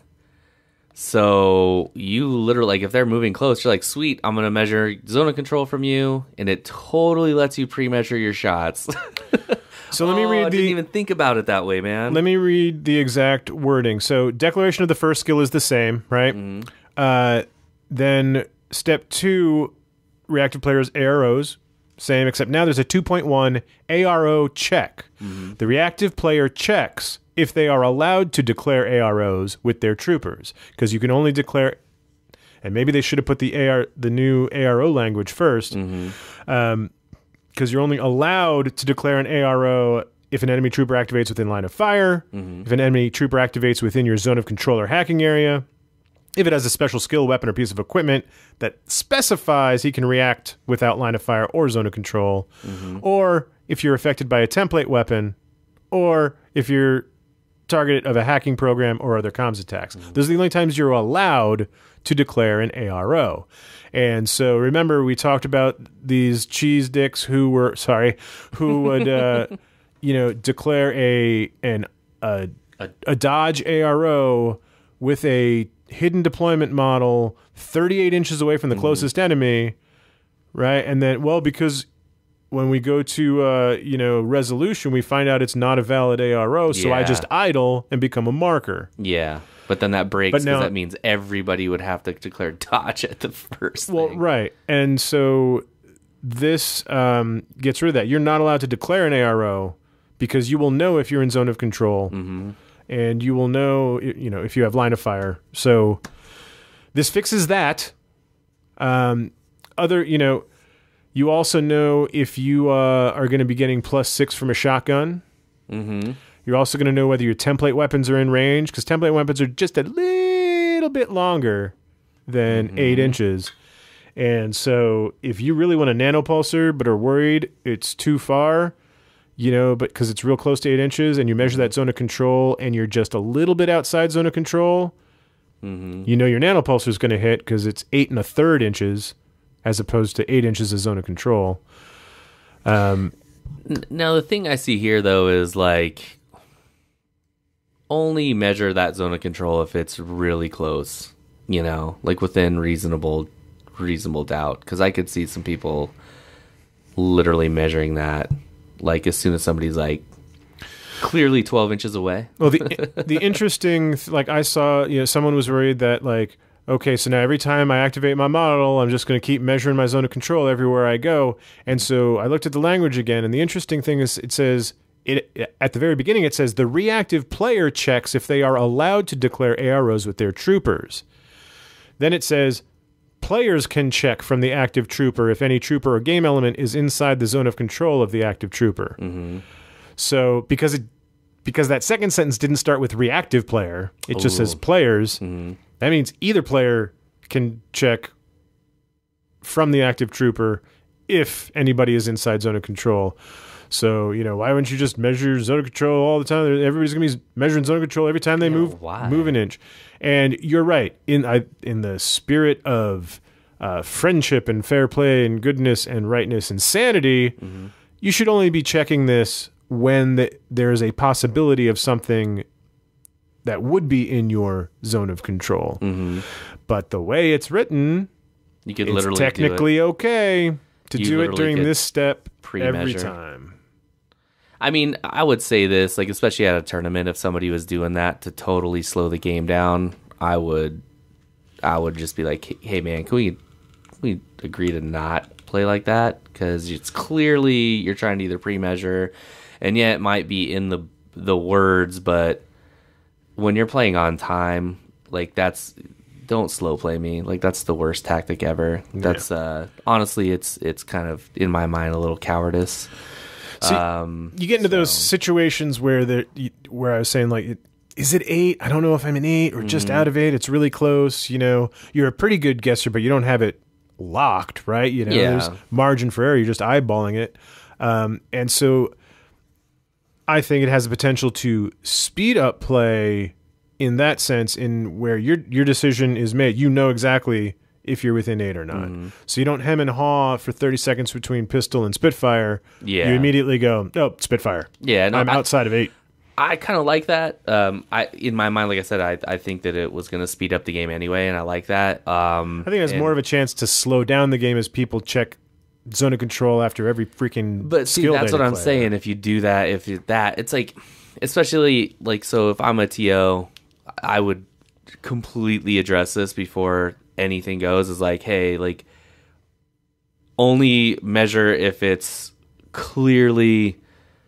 So you literally, like, if they're moving close, you're like, sweet, I'm gonna measure zone of control from you, and it totally lets you pre-measure your shots. So let me oh, read I the. didn't even think about it that way, man. Let me read the exact wording. So declaration of the first skill is the same, right? Mm-hmm. Uh, then step two, reactive players A R Os, same, except now there's a two point one A R O check. Mm-hmm. The reactive player checks if they are allowed to declare A R Os with their troopers, because you can only declare, and maybe they should have put the A R the new A R O language first, because mm-hmm. um, you're only allowed to declare an A R O if an enemy trooper activates within line of fire, mm-hmm. if an enemy trooper activates within your zone of control or hacking area, if it has a special skill, weapon, or piece of equipment that specifies he can react without line of fire or zone of control, mm-hmm. or if you're affected by a template weapon, or if you're targeted of a hacking program or other comms attacks. Mm-hmm. Those are the only times you're allowed to declare an A R O. And so remember, we talked about these cheese dicks who were, sorry, who would, uh, you know, declare a, an, a, a, a Dodge A R O with a hidden deployment model thirty-eight inches away from the mm-hmm. closest enemy, right? And then, well, because when we go to, uh, you know, resolution, we find out it's not a valid A R O, so yeah. I just idle and become a marker. Yeah, but then that breaks because that means everybody would have to declare dodge at the first well, thing. Right. And so this um, gets rid of that. You're not allowed to declare an A R O because you will know if you're in zone of control. Mm-hmm. And you will know, you know, if you have line of fire. So this fixes that. Um, other, you know, you also know if you uh, are going to be getting plus six from a shotgun. Mm-hmm. You're also going to know whether your template weapons are in range, because template weapons are just a little bit longer than mm-hmm. eight inches. And so if you really want a nanopulsar but are worried it's too far, you know, but because it's real close to eight inches and you measure that zone of control and you're just a little bit outside zone of control, mm-hmm. you know your nanopulsar is going to hit because it's eight and a third inches as opposed to eight inches of zone of control. Um, now, the thing I see here, though, is like only measure that zone of control if it's really close, you know, like within reasonable reasonable doubt, because I could see some people literally measuring that. Like as soon as somebody's like clearly twelve inches away. Well, the the interesting, like I saw, you know, someone was worried that like, okay, so now every time I activate my model, I'm just going to keep measuring my zone of control everywhere I go. And so I looked at the language again, and the interesting thing is it says, it at the very beginning it says the reactive player checks if they are allowed to declare A R Os with their troopers. Then it says players can check from the active trooper if any trooper or game element is inside the zone of control of the active trooper. Mm-hmm. So because it because that second sentence didn't start with reactive player, it Ooh. just says players. Mm-hmm. That means either player can check from the active trooper if anybody is inside zone of control. So, you know, why wouldn't you just measure zone of control all the time? Everybody's going to be measuring zone of control every time they yeah, move why? move an inch. And you're right. In I, in the spirit of uh, friendship and fair play and goodness and rightness and sanity, mm-hmm. you should only be checking this when the, there is a possibility of something that would be in your zone of control. Mm-hmm. But the way it's written, you could it's literally technically do it. okay to you do it during this step pre-measure. every time. I mean, I would say this, like especially at a tournament, if somebody was doing that to totally slow the game down, I would, I would just be like, "Hey, man, can we, can we agree to not play like that? Because it's clearly you're trying to either pre-measure, and yeah, it might be in the the words, but when you're playing on time, like that's don't slow play me. Like that's the worst tactic ever. Yeah. That's uh, honestly, it's it's kind of in my mind a little cowardice." See, um, you get into so. those situations where the where I was saying like, is it eight? I don't know if I'm an eight or just mm-hmm. out of eight. It's really close. You know, you're a pretty good guesser, but you don't have it locked, right? You know, yeah. there's margin for error. You're just eyeballing it, um, and so I think it has the potential to speed up play in that sense, in where your your decision is made. You know exactly if you're within eight or not. Mm. So you don't hem and haw for thirty seconds between pistol and Spitfire. Yeah. You immediately go, oh, Spitfire. Yeah. No, I'm I, outside of eight. I kind of like that. Um, I in my mind, like I said, I I think that it was going to speed up the game anyway, and I like that. Um, I think it has and, more of a chance to slow down the game as people check zone of control after every freaking But see, skill that's what I'm player. saying. If you do that, if you, that, it's like, especially like, so if I'm a T O, I would completely address this before anything goes is like, hey, like only measure if it's clearly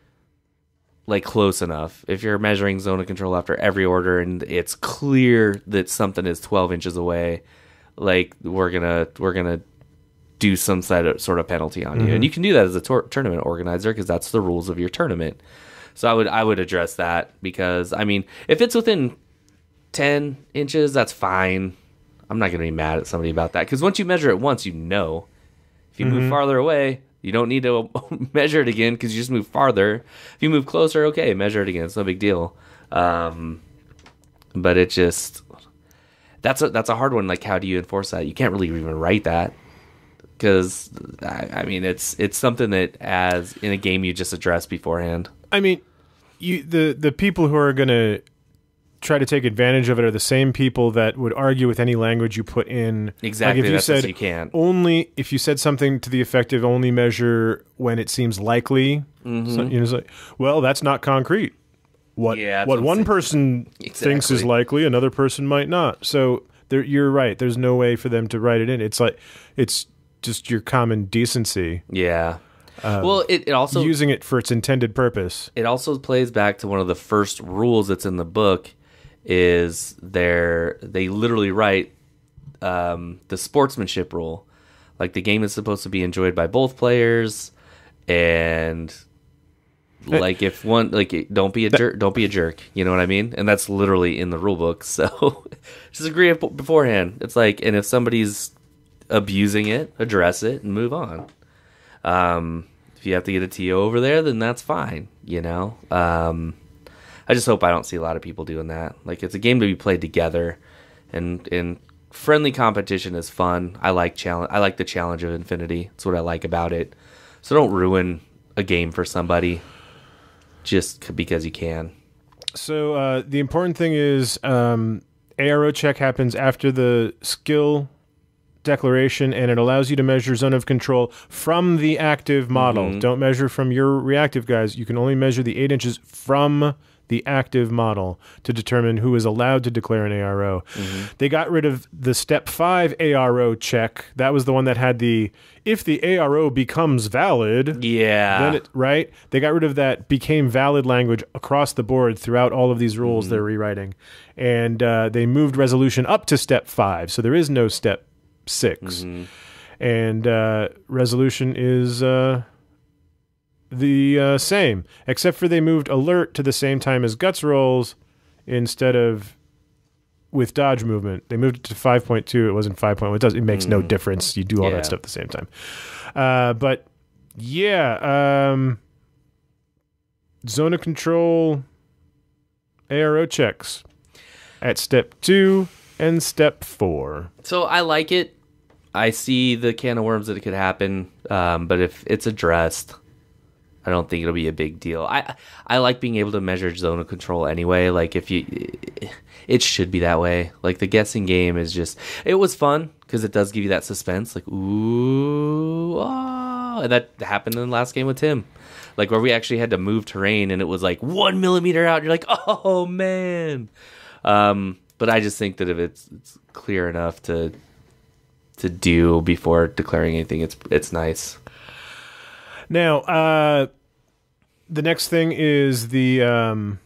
like close enough. If you're measuring zone of control after every order and it's clear that something is twelve inches away, like we're gonna we're gonna do some sort of sort of penalty on Mm-hmm. you, and you can do that as a tor- tournament organizer because that's the rules of your tournament. So I would I would address that because I mean if it's within ten inches, that's fine. I'm not gonna be mad at somebody about that because once you measure it once, you know. If you Mm-hmm. move farther away, you don't need to measure it again because you just move farther. If you move closer, okay, measure it again. It's no big deal. Um, but it just that's a that's a hard one. Like, how do you enforce that? You can't really even write that because I, I mean, it's it's something that as in a game you just address beforehand. I mean, you the the people who are going to try to take advantage of it are the same people that would argue with any language you put in. Exactly, Like if you that's just said you can't. only if you said something to the effect of only measure when it seems likely. Mm-hmm. So, you know, it's like, well, that's not concrete. What Yeah, that's what what I'm one saying. person thinks is Exactly. likely, another person might not. So there, you're right. There's no way for them to write it in. It's like it's just your common decency Yeah. well, it, it also using it for its intended purpose. it also plays back to one of the first rules that's in the book. Is there they literally write um, the sportsmanship rule, like the game is supposed to be enjoyed by both players, and like if one like it- don't be a jerk, don't be a jerk, you know what I mean? And that's literally in the rule book. So just agree b- beforehand. It's like, and if somebody's abusing it, address it and move on. Um, if you have to get a T O over there, then that's fine, you know. Um, I just hope I don't see a lot of people doing that. Like, it's a game to be played together, and and friendly competition is fun. I like challenge. I like the challenge of infinity. That's what I like about it. So don't ruin a game for somebody just c- because you can. So uh, the important thing is um, A R O check happens after the skill declaration, and it allows you to measure zone of control from the active model. Mm-hmm. Don't measure from your reactive guys. You can only measure the eight inches from the active model to determine who is allowed to declare an A R O. Mm-hmm. They got rid of the step five A R O check. That was the one that had the if the A R O becomes valid. Yeah. Then it, right? They got rid of that became valid language across the board throughout all of these rules they're rewriting. And uh, they moved resolution up to step five. So there is no step six. And uh, resolution is uh, the uh, same, except for they moved alert to the same time as guts rolls instead of with dodge movement. They moved it to five point two. It wasn't five point one. It, does, it makes no difference. You do all Yeah. that stuff at the same time. Uh, but yeah, um, zone of control A R O checks at step two and step four. So I like it. I see the can of worms that it could happen, um, but if it's addressed, I don't think it'll be a big deal. I I like being able to measure zone of control anyway. Like if you, it should be that way. Like the guessing game is just, it was fun because it does give you that suspense. Like ooh, oh, and that happened in the last game with Tim. Like where we actually had to move terrain and it was like one millimeter out. You're like, oh man. Um, but I just think that if it's, it's clear enough to to do before declaring anything, it's it's nice. Now, uh, the next thing is the um,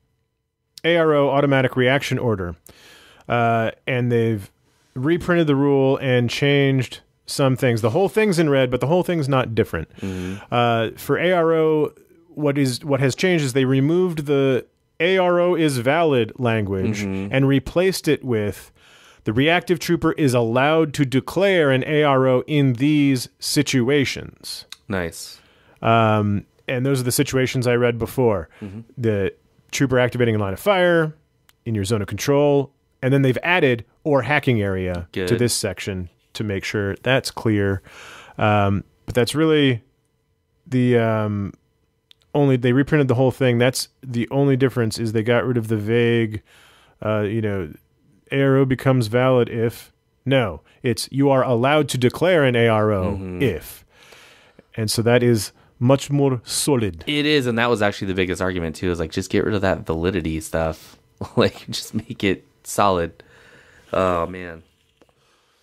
A R O automatic reaction order. Uh, and they've reprinted the rule and changed some things. The whole thing's in red, but the whole thing's not different. Uh, for A R O, what is what has changed is they removed the A R O is valid language and replaced it with the reactive trooper is allowed to declare an A R O in these situations. Nice. Um, and those are the situations I read before. The trooper activating a line of fire in your zone of control, and then they've added or hacking area Good. to this section to make sure that's clear. Um, but that's really the um, only, they reprinted the whole thing. That's the only difference is they got rid of the vague, uh, you know, A R O becomes valid if, no, it's you are allowed to declare an A R O if. And so that is much more solid. It is, and that was actually the biggest argument too. Is like just get rid of that validity stuff. Like just make it solid. Oh man.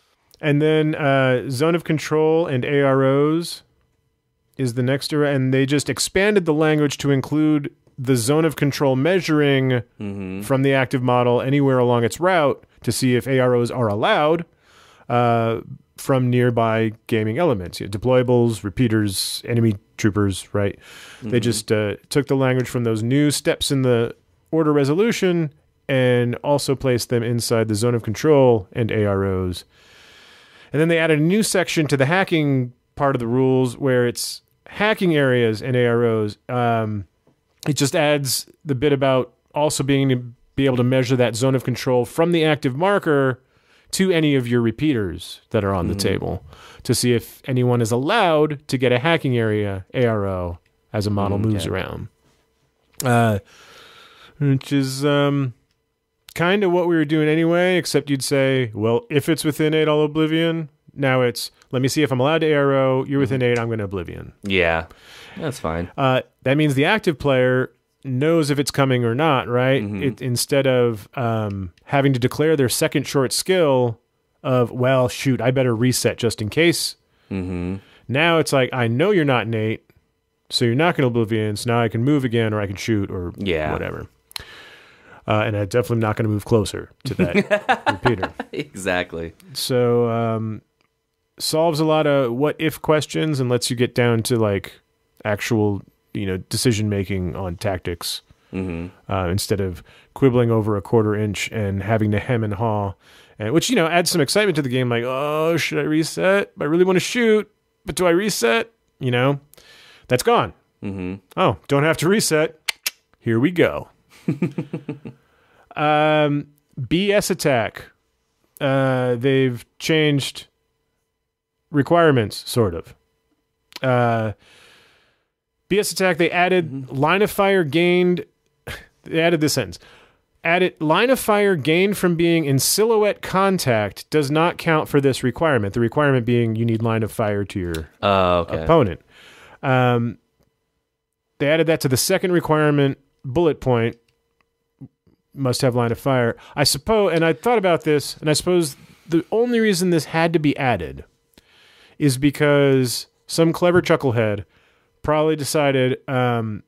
And then uh, Zone of Control and A R Os is the next, and they just expanded the language to include the Zone of Control measuring mm-hmm. from the active model anywhere along its route to see if A R Os are allowed uh, from nearby gaming elements. You know, deployables, repeaters, enemy troopers, right? Mm-hmm. They just uh, took the language from those new steps in the order resolution and also placed them inside the Zone of Control and A R Os. And then they added a new section to the hacking part of the rules where it's hacking areas and A R Os. Um, it just adds the bit about also being to be able to measure that zone of control from the active marker to any of your repeaters that are on mm-hmm. the table to see if anyone is allowed to get a hacking area A R O as a model mm, moves okay. around. Uh, which is... Um, kind of what we were doing anyway, except you'd say, well, if it's within eight, I'll Oblivion. Now it's, let me see if I'm allowed to arrow. You're within eight, I'm going to Oblivion. Yeah, that's fine. Uh, that means the active player knows if it's coming or not, right? Mm-hmm. It, instead of um, having to declare their second short skill of, well, shoot, I better reset just in case. Mm-hmm. Now it's like, I know you're not in eight, so you're not going to Oblivion, so now I can move again or I can shoot or yeah. whatever. Uh, and I'm definitely not going to move closer to that repeater. Exactly. So um, solves a lot of what if questions and lets you get down to like actual, you know, decision making on tactics mm-hmm. uh, instead of quibbling over a quarter inch and having to hem and haw, and which you know adds some excitement to the game. Like, oh, should I reset? I really want to shoot, but do I reset? You know, that's gone. Mm-hmm. Oh, don't have to reset. Here we go. um, B S attack. Uh, they've changed requirements, sort of. Uh, B S attack. They added mm-hmm. line of fire gained. They added this sentence. Added line of fire gained from being in silhouette contact does not count for this requirement. The requirement being you need line of fire to your uh, okay. opponent. Um, they added that to the second requirement bullet point. Must have line of fire. I suppose, and I thought about this, and I suppose the only reason this had to be added is because some clever chucklehead probably decided, um,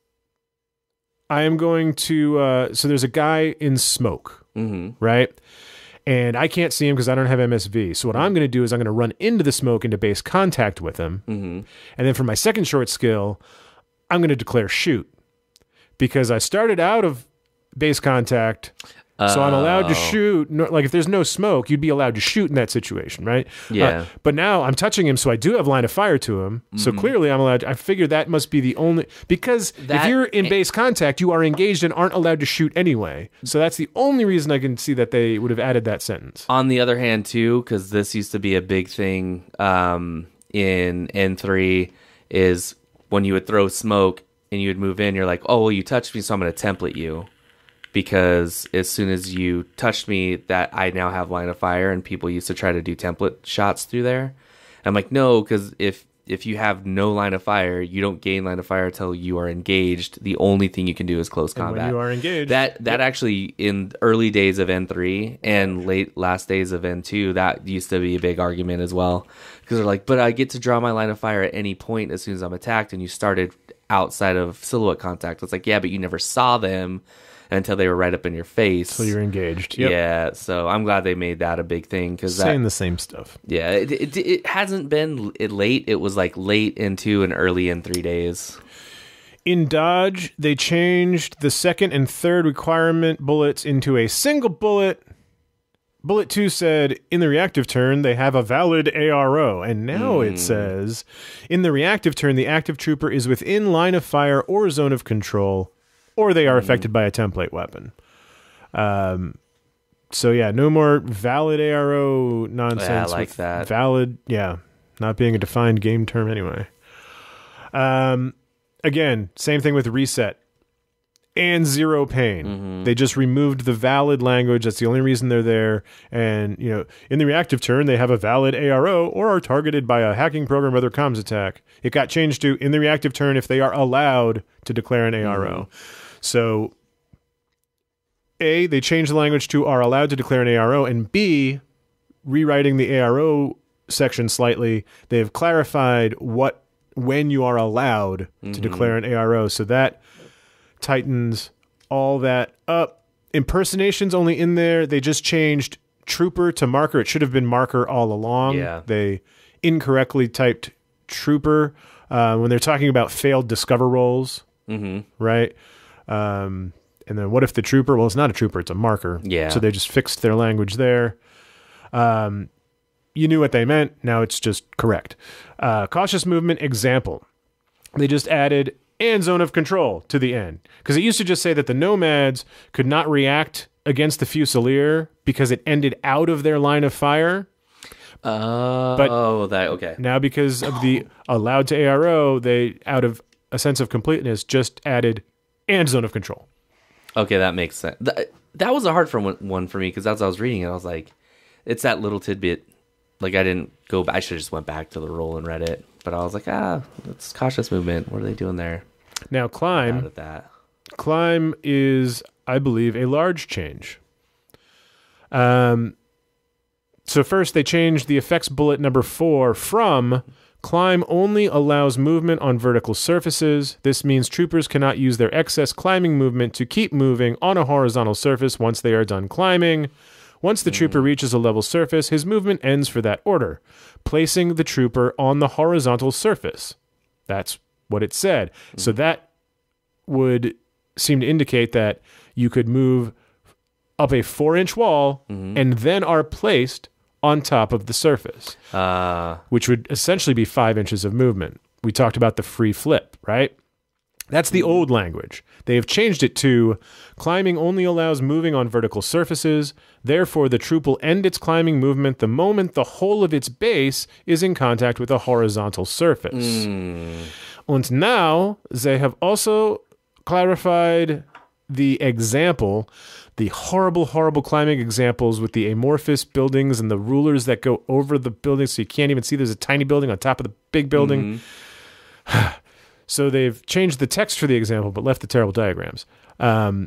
I am going to, uh, so there's a guy in smoke, mm-hmm. right? And I can't see him because I don't have M S V. So what I'm going to do is I'm going to run into the smoke into base contact with him. Mm-hmm. And then for my second short skill, I'm going to declare shoot. Because I started out of base contact, so I'm allowed to shoot. No, like if there's no smoke, you'd be allowed to shoot in that situation, right? Yeah. Uh, but now I'm touching him, so I do have line of fire to him. Mm-hmm. So clearly I'm allowed to, I figure that must be the only, because that, if you're in base contact, you are engaged and aren't allowed to shoot anyway. So that's the only reason I can see that they would have added that sentence. On the other hand, too, because this used to be a big thing um, in N three, is when you would throw smoke and you would move in, you're like, oh, well, you touched me, so I'm going to template you. Because as soon as you touched me, that I now have line of fire, and people used to try to do template shots through there. And I'm like, no, because if if you have no line of fire, you don't gain line of fire until you are engaged. The only thing you can do is close and combat. When you are engaged. That that yep. actually, in early days of N three and late last days of N two, that used to be a big argument as well. Because they're like, but I get to draw my line of fire at any point as soon as I'm attacked, and you started outside of silhouette contact. It's like, yeah, but you never saw them until they were right up in your face. So you're engaged. Yep. Yeah, so I'm glad they made that a big thing. Cause Saying that, the same stuff. Yeah, it, it, it hasn't been late. It was like late into and early in three days. In Dodge, they changed the second and third requirement bullets into a single bullet. Bullet two said, in the reactive turn, they have a valid A R O. And now mm. it says, in the reactive turn, the active trooper is within line of fire or zone of control, or they are affected by a template weapon. Um, so yeah, no more valid A R O nonsense. Yeah, I like that. Valid, yeah, not being a defined game term anyway. Um, again, same thing with reset and zero pain. Mm-hmm. They just removed the valid language. That's the only reason they're there. And you know, in the reactive turn, they have a valid A R O or are targeted by a hacking program or other comms attack. It got changed to in the reactive turn if they are allowed to declare an A R O. Mm-hmm. So, A, they changed the language to are allowed to declare an A R O, and B, rewriting the A R O section slightly, they've clarified what when you are allowed mm-hmm. to declare an A R O. So that tightens all that up. Impersonation's only in there. They just changed trooper to marker. It should have been marker all along. Yeah. They incorrectly typed trooper uh, when they're talking about failed discover rolls, mm-hmm. right? Um, and then what if the trooper? Well, it's not a trooper; it's a marker. Yeah. So they just fixed their language there. Um, you knew what they meant. Now it's just correct. Uh, cautious movement example. They just added and zone of control to the end because it used to just say that the nomads could not react against the Fusilier because it ended out of their line of fire. Oh, but that okay. Now because of the allowed to A R O, they, out of a sense of completeness, just added and zone of control. Okay, that makes sense. That, that was a hard for one, one for me because as I was reading it, I was like, it's that little tidbit. Like I didn't go back. I should have just went back to the roll and read it. But I was like, ah, it's cautious movement. What are they doing there? Now climb. At that. Climb is, I believe, a large change. Um. So first, they changed the effects bullet number four from climb only allows movement on vertical surfaces. This means troopers cannot use their excess climbing movement to keep moving on a horizontal surface once they are done climbing. Once the mm. trooper reaches a level surface, his movement ends for that order, placing the trooper on the horizontal surface. That's what it said. Mm. So that would seem to indicate that you could move up a four-inch wall mm-hmm. and then are placed on top of the surface, uh, which would essentially be five inches of movement. We talked about the free flip, right? That's the old language. They have changed it to climbing only allows moving on vertical surfaces. Therefore, the troop will end its climbing movement the moment the whole of its base is in contact with a horizontal surface. Mm. And now, they have also clarified the example, the horrible, horrible climbing examples with the amorphous buildings and the rulers that go over the building so you can't even see there's a tiny building on top of the big building. Mm-hmm. So they've changed the text for the example but left the terrible diagrams. Um,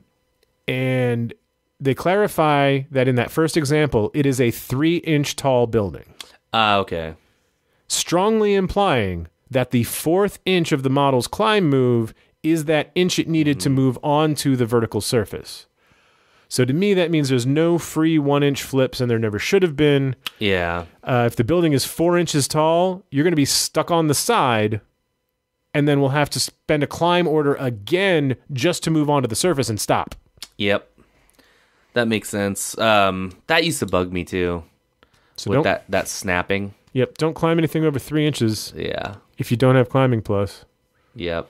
and they clarify that in that first example, it is a three-inch tall building. Ah, uh, okay. Strongly implying that the fourth inch of the model's climb move is that inch it needed mm-hmm. to move onto the vertical surface. So to me, that means there's no free one-inch flips, and there never should have been. Yeah. Uh, if the building is four inches tall, you're going to be stuck on the side, and then we'll have to spend a climb order again just to move onto the surface and stop. Yep. That makes sense. Um, that used to bug me, too, so with that, that snapping. Yep, don't climb anything over three inches Yeah. if you don't have climbing plus. Yep.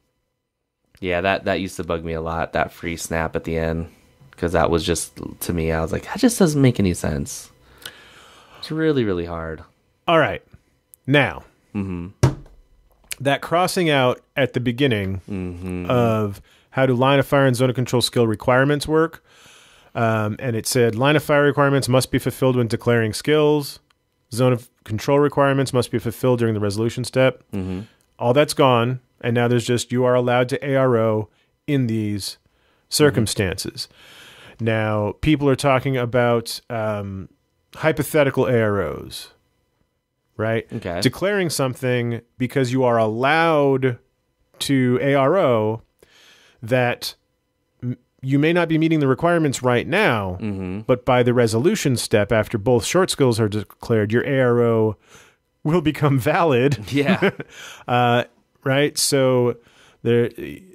Yeah, that, that used to bug me a lot, that free snap at the end. Because that was just, to me, I was like, that just doesn't make any sense. It's really, really hard. All right. Now, mm-hmm. that crossing out at the beginning mm-hmm. of how do line of fire and zone of control skill requirements work, um, and it said line of fire requirements must be fulfilled when declaring skills. Zone of control requirements must be fulfilled during the resolution step. Mm-hmm. All that's gone, and now there's just you are allowed to A R O in these circumstances. Mm-hmm. Now, people are talking about um, hypothetical A R Os, right? Okay. Declaring something because you are allowed to A R O that m- you may not be meeting the requirements right now, mm-hmm. but by the resolution step, after both short skills are declared, your A R O will become valid. Yeah. uh, right? So they're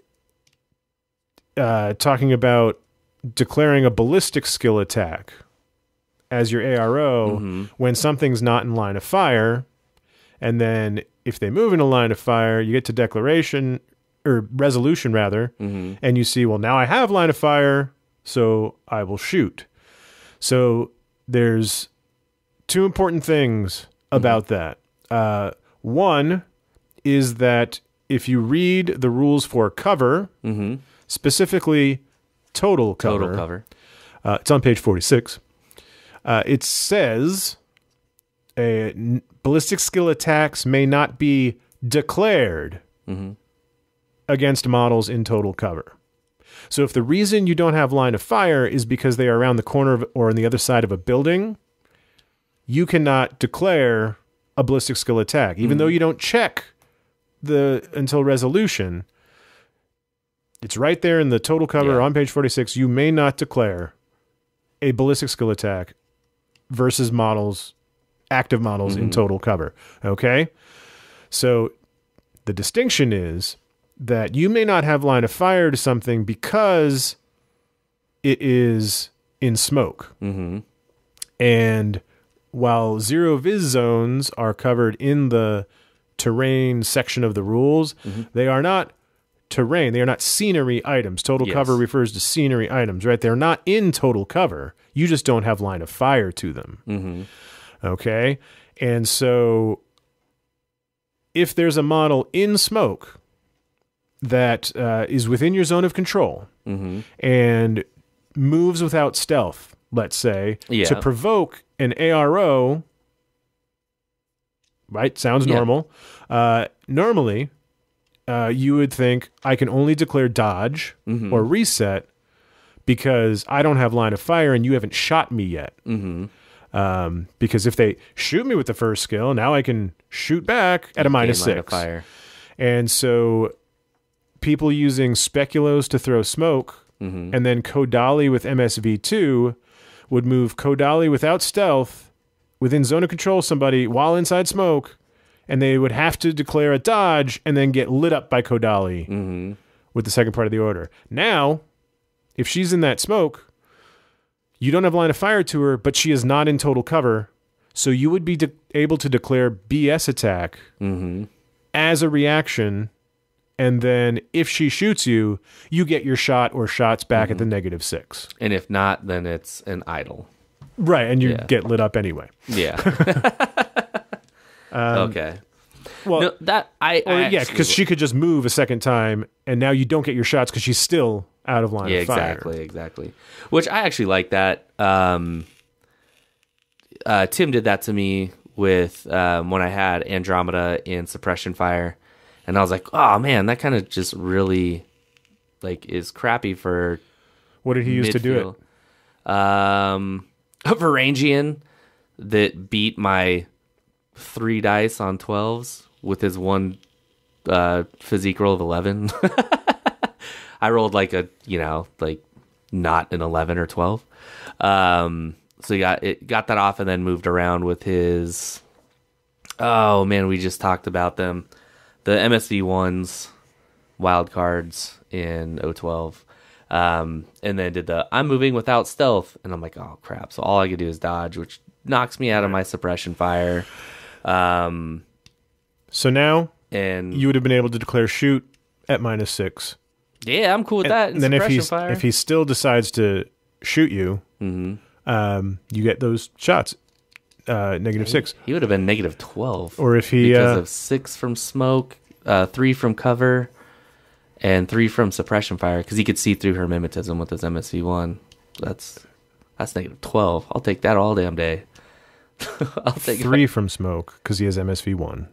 uh, talking about declaring a ballistic skill attack as your A R O mm-hmm. when something's not in line of fire. And then if they move in a line of fire, you get to declaration or resolution rather, mm-hmm. and you see, well, now I have line of fire, so I will shoot. So there's two important things about mm-hmm. that. Uh, one is that if you read the rules for cover, mm-hmm. specifically total cover. Total cover. Uh, it's on page forty-six. Uh, it says a n- ballistic skill attacks may not be declared mm-hmm. against models in total cover. So if the reason you don't have line of fire is because they are around the corner of, or on the other side of a building, you cannot declare a ballistic skill attack, even mm-hmm. though you don't check the until resolution. It's right there in the total cover yeah. on page forty-six. You may not declare a ballistic skill attack versus models, active models mm-hmm. in total cover. Okay? So the distinction is that you may not have line of fire to something because it is in smoke. Mm-hmm. And while zero vis zones are covered in the terrain section of the rules, mm-hmm. they are not terrain. They are not scenery items. Total yes. cover refers to scenery items, right? They're not in total cover. You just don't have line of fire to them. Mm-hmm. Okay? And so if there's a model in smoke that uh, is within your zone of control mm-hmm. and moves without stealth, let's say, yeah. to provoke an A R O, right? Sounds yeah. normal. Uh, normally, uh, you would think, I can only declare dodge mm-hmm. or reset because I don't have line of fire and you haven't shot me yet. Mm-hmm. Um, because if they shoot me with the first skill, now I can shoot back at a minus six. Line of fire. And so people using speculos to throw smoke mm-hmm. and then Kodali with M S V two would move Kodali without stealth within zone of control somebody while inside smoke, and they would have to declare a dodge and then get lit up by Kodali mm-hmm. with the second part of the order. Now, if she's in that smoke, you don't have line of fire to her, but she is not in total cover, so you would be de- able to declare B S attack mm-hmm. as a reaction, and then if she shoots you, you get your shot or shots back mm-hmm. at the negative six. And if not, then it's an idle. Right, and you yeah. get lit up anyway. Yeah. um, okay. Well, no, that I, or, I yeah, because she could just move a second time, and now you don't get your shots because she's still out of line yeah, of fire. Exactly, exactly. Which I actually like that. Um, uh, Tim did that to me with um, when I had Andromeda in Suppression Fire, and I was like, oh man, that kind of just really like is crappy for. What did he use midfield. to do it? Um, a Varangian that beat my three dice on twelves with his one uh, physique roll of eleven. I rolled like a, you know, like not an eleven or twelve. Um, so he got it got that off and then moved around with his. Oh man, we just talked about them, the M S V ones, wild cards in O twelve. Um, and then did the I'm moving without stealth, and I'm like, oh crap! So all I could do is dodge, which knocks me out of my suppression fire. Um, so now, and you would have been able to declare shoot at minus six. Yeah, I'm cool with and, that. And then if he's fire. if he still decides to shoot you, mm-hmm. um, you get those shots, uh, negative he, six. He would have been negative twelve, or if he because uh, of six from smoke, uh, three from cover. And three from suppression fire because he could see through her mimetism with his M S V one. That's that's negative twelve. I'll take that all damn day. I'll take three it. from smoke because he has M S V one.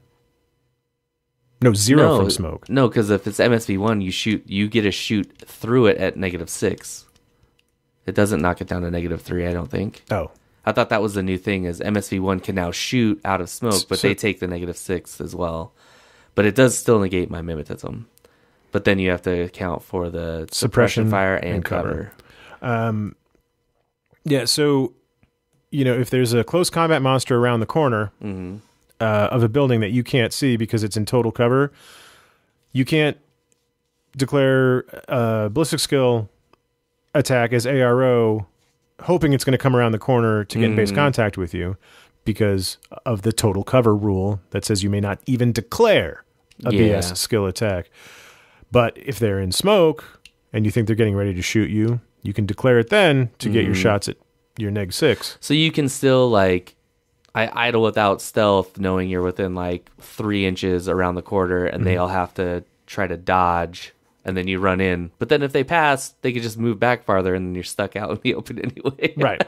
No, zero no, from smoke. No, because if it's M S V one, you shoot, you get a shoot through it at negative six. It doesn't knock it down to negative three. I don't think. Oh, I thought that was the new thing. Is M S V one can now shoot out of smoke, but so, they take the negative six as well. But it does still negate my mimetism. But then you have to account for the suppression, suppression fire and, and cover. cover. Um, yeah, so, you know, if there's a close combat monster around the corner mm-hmm. uh, of a building that you can't see because it's in total cover, you can't declare a ballistic skill attack as A R O, hoping it's going to come around the corner to get mm-hmm. in base contact with you because of the total cover rule that says you may not even declare a yeah. B S skill attack. But if they're in smoke and you think they're getting ready to shoot you, you can declare it then to get mm. your shots at your neg six. So you can still, like, I idle without stealth, knowing you're within, like, three inches around the corner, and mm-hmm. they all have to try to dodge, and then you run in. But then if they pass, they can just move back farther, and then you're stuck out in the open anyway. Right.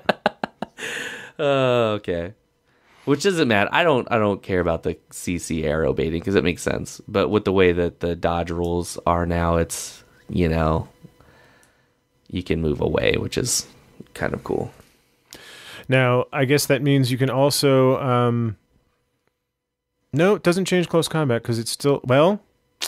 Oh, okay. Which doesn't matter. I don't. I don't care about the C C arrow baiting because it makes sense. But with the way that the dodge rules are now, it's, you know, you can move away, which is kind of cool. Now, I guess that means you can also... Um, no, it doesn't change close combat because it's still... Well,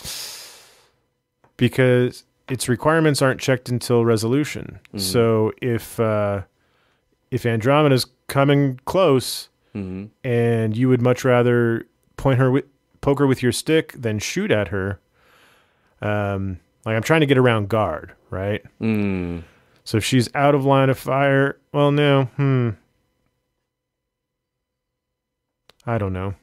because its requirements aren't checked until resolution. Mm-hmm. So if uh, if Andromeda's coming close mm-hmm. and you would much rather point her with, poke her with your stick than shoot at her... Um, like I'm trying to get around guard, right? Mm. So if she's out of line of fire, well, no, hmm. I don't know.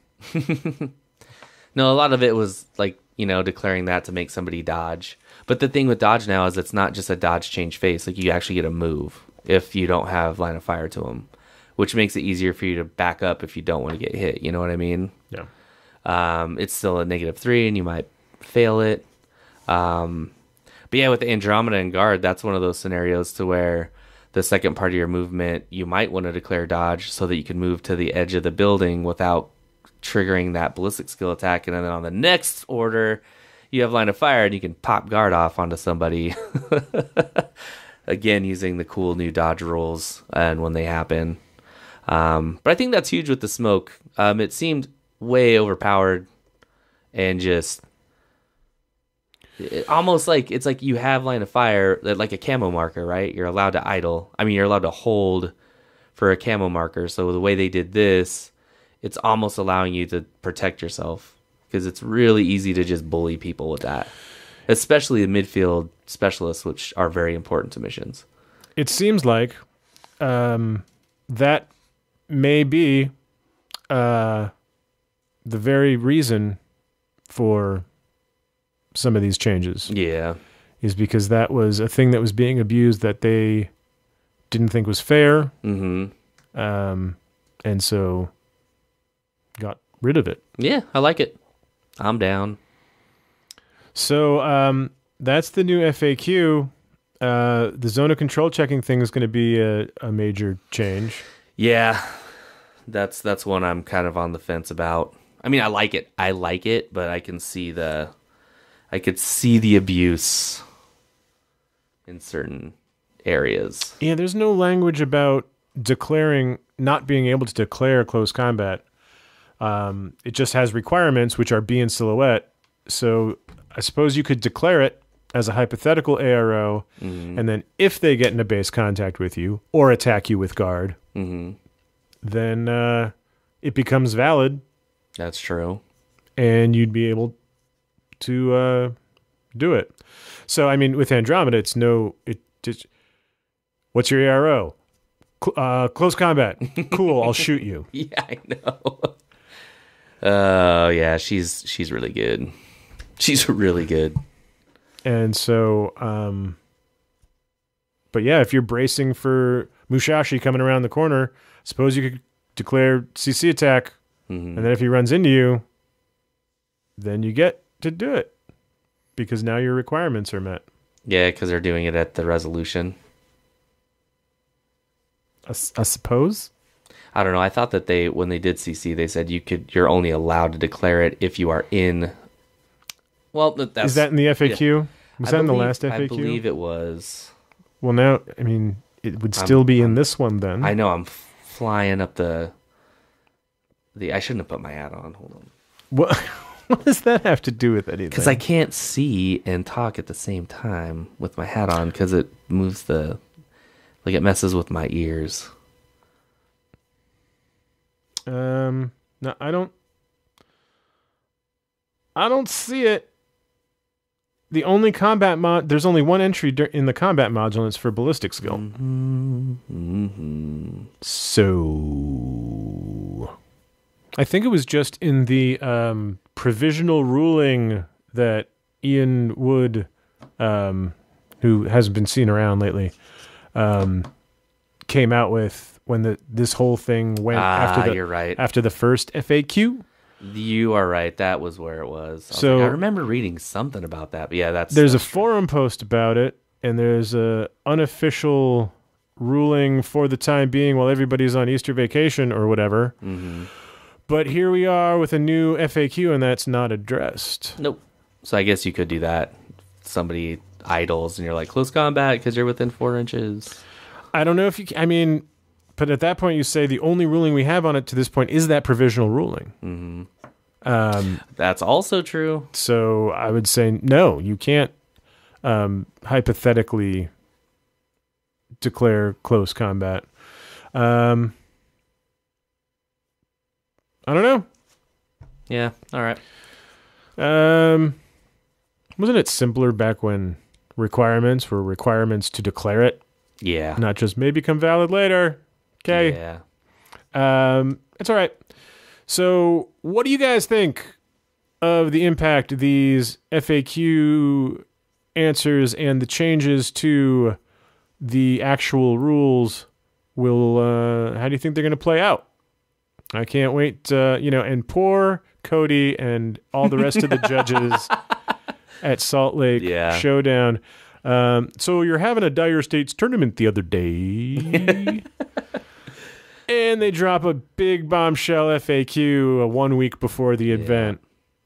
No, a lot of it was like, you know, declaring that to make somebody dodge. But the thing with dodge now is it's not just a dodge change face. Like you actually get a move if you don't have line of fire to them, which makes it easier for you to back up if you don't want to get hit. You know what I mean? Yeah. Um, it's still a negative three and you might fail it. Um, but yeah, with Andromeda and guard, that's one of those scenarios to where the second part of your movement, you might want to declare dodge so that you can move to the edge of the building without triggering that ballistic skill attack. And then on the next order, you have line of fire and you can pop guard off onto somebody. Again, using the cool new dodge rules and when they happen. Um, but I think that's huge with the smoke. Um, it seemed way overpowered and just... It, almost like it's like you have line of fire, like a camo marker, right? You're allowed to idle. I mean, you're allowed to hold for a camo marker. So the way they did this, it's almost allowing you to protect yourself because it's really easy to just bully people with that, especially the midfield specialists, which are very important to missions. It seems like um, that may be uh, the very reason for some of these changes. Yeah. Is because that was a thing that was being abused that they didn't think was fair. Mm-hmm. Um, and so got rid of it. Yeah, I like it. I'm down. So um, that's the new F A Q. Uh, the zone of control checking thing is going to be a, a major change. Yeah. That's that's one I'm kind of on the fence about. I mean, I like it. I like it, but I can see the... I could see the abuse in certain areas. Yeah, there's no language about declaring, not being able to declare close combat. Um, it just has requirements, which are B and silhouette. So I suppose you could declare it as a hypothetical A R O, mm-hmm. and then if they get into base contact with you or attack you with guard, mm-hmm. then uh, it becomes valid. That's true. And you'd be able to uh, do it. So, I mean, with Andromeda, it's no... It just, what's your A R O? Cl- uh, close combat. Cool, I'll shoot you. Yeah, I know. Oh, uh, yeah, she's she's really good. She's really good. And so, um, but yeah, if you're bracing for Musashi coming around the corner, suppose you could declare C C attack, mm-hmm. and then if he runs into you, then you get to do it because now your requirements are met. Yeah, because they're doing it at the resolution. I, I suppose. I don't know. I thought that they, when they did C C, they said you could. You're only allowed to declare it if you are in. Well, that's, is that in the F A Q? Yeah. Was I that believe, in the last F A Q? I believe it was. Well, now I mean it would still I'm, be in I'm, this one then. I know. I'm flying up the. The I shouldn't have put my hat on. Hold on. What? What does that have to do with anything? Because I can't see and talk at the same time with my hat on because it moves the, like it messes with my ears. Um, no, I don't. I don't see it. The only combat mod, there's only one entry in the combat module, and it's for ballistic skill. Mm-hmm. Mm-hmm. So, I think it was just in the um, provisional ruling that Ian Wood, um, who hasn't been seen around lately, um, came out with when the this whole thing went ah, after the you're right. after the first F A Q. You are right. That was where it was. I so was like, I remember reading something about that. But yeah, that's there's that's a forum true. post about it, and there's a unofficial ruling for the time being while everybody's on Easter vacation or whatever. Mm-hmm. But here we are with a new F A Q, and that's not addressed. Nope. So I guess you could do that. Somebody idles, and you're like close combat because you're within four inches. I don't know if you. I mean, but at that point, you say the only ruling we have on it to this point is that provisional ruling. Mm-hmm. Um, That's also true. So I would say no, you can't um, hypothetically declare close combat. Um, I don't know. Yeah. All right. Um, wasn't it simpler back when requirements were requirements to declare it, Yeah. not just may become valid later? Okay. Yeah. Um, it's all right. So, what do you guys think of the impact these F A Q answers and the changes to the actual rules will? Uh, how do you think they're going to play out? I can't wait. Uh, you know, and poor Cody and all the rest of the judges at Salt Lake Yeah. Showdown. Um, so you're having a Dire States tournament the other day. And they drop a big bombshell F A Q uh, one week before the event.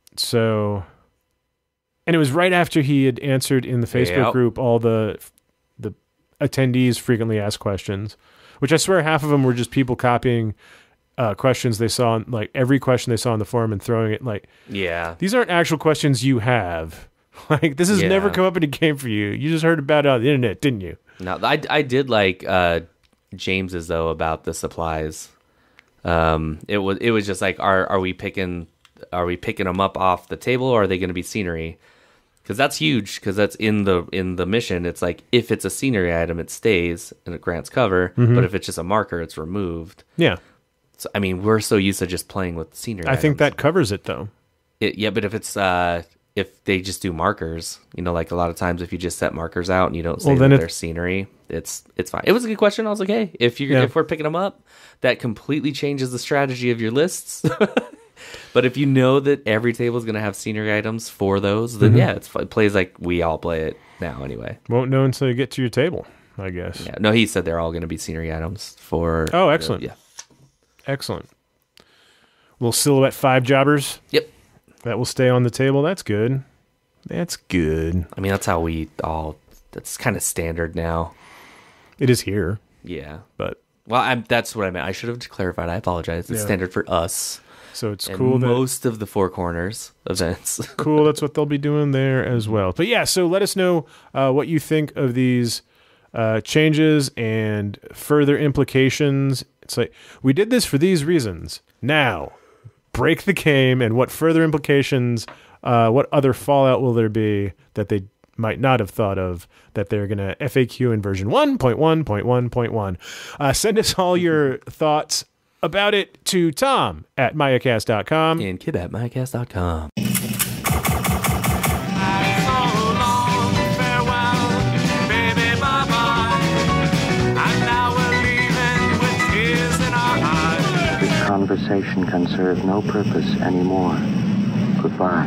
So, and it was right after he had answered in the Facebook Yep. group all the the attendees frequently asked questions, which I swear half of them were just people copying uh, questions they saw, on, like every question they saw on the forum and throwing it. Like, Yeah. these aren't actual questions you have. Like, this has Yeah. never come up in a game for you. You just heard about it on the internet, didn't you? No, I, I did like uh, James's though about the supplies. Um, it was it was just like, are are we picking are we picking them up off the table, or are they going to be scenery? Because that's huge. Because that's in the in the mission. It's like if it's a scenery item, it stays and it grants cover. Mm-hmm. But if it's just a marker, it's removed. Yeah. So I mean, we're so used to just playing with scenery. I think items. that covers it, though. It, yeah, but if it's uh, if they just do markers, you know, like a lot of times if you just set markers out and you don't say Well, then that it- they're scenery, it's it's fine. It was a good question. I was like, hey, if you Yeah. are if we're picking them up, that completely changes the strategy of your lists. But if you know that every table is going to have scenery items for those, then Mm-hmm. yeah, it's, it plays like we all play it now anyway. Won't know until you get to your table, I guess. Yeah, no, he said they're all going to be scenery items for. Oh, excellent. yeah. Excellent. Little silhouette five jobbers. Yep. That will stay on the table. That's good. That's good. I mean, that's how we all. That's kind of standard now. It is here, Yeah. but Well, I'm, that's what I meant. I should have clarified. I apologize. It's Yeah. standard for us. so it's And cool that most of the Four Corners events. cool. That's what they'll be doing there as well. But yeah, so let us know uh, what you think of these uh, changes and further implications. It's like, we did this for these reasons. Now, break the game, and what further implications, uh, what other fallout will there be that they might not have thought of that they're going to F A Q in version one point one point one point one. Uh, send us all your thoughts about it to Tom at Mayacast dot com. And kib at MayaCast dot com. This conversation can serve no purpose anymore. Goodbye.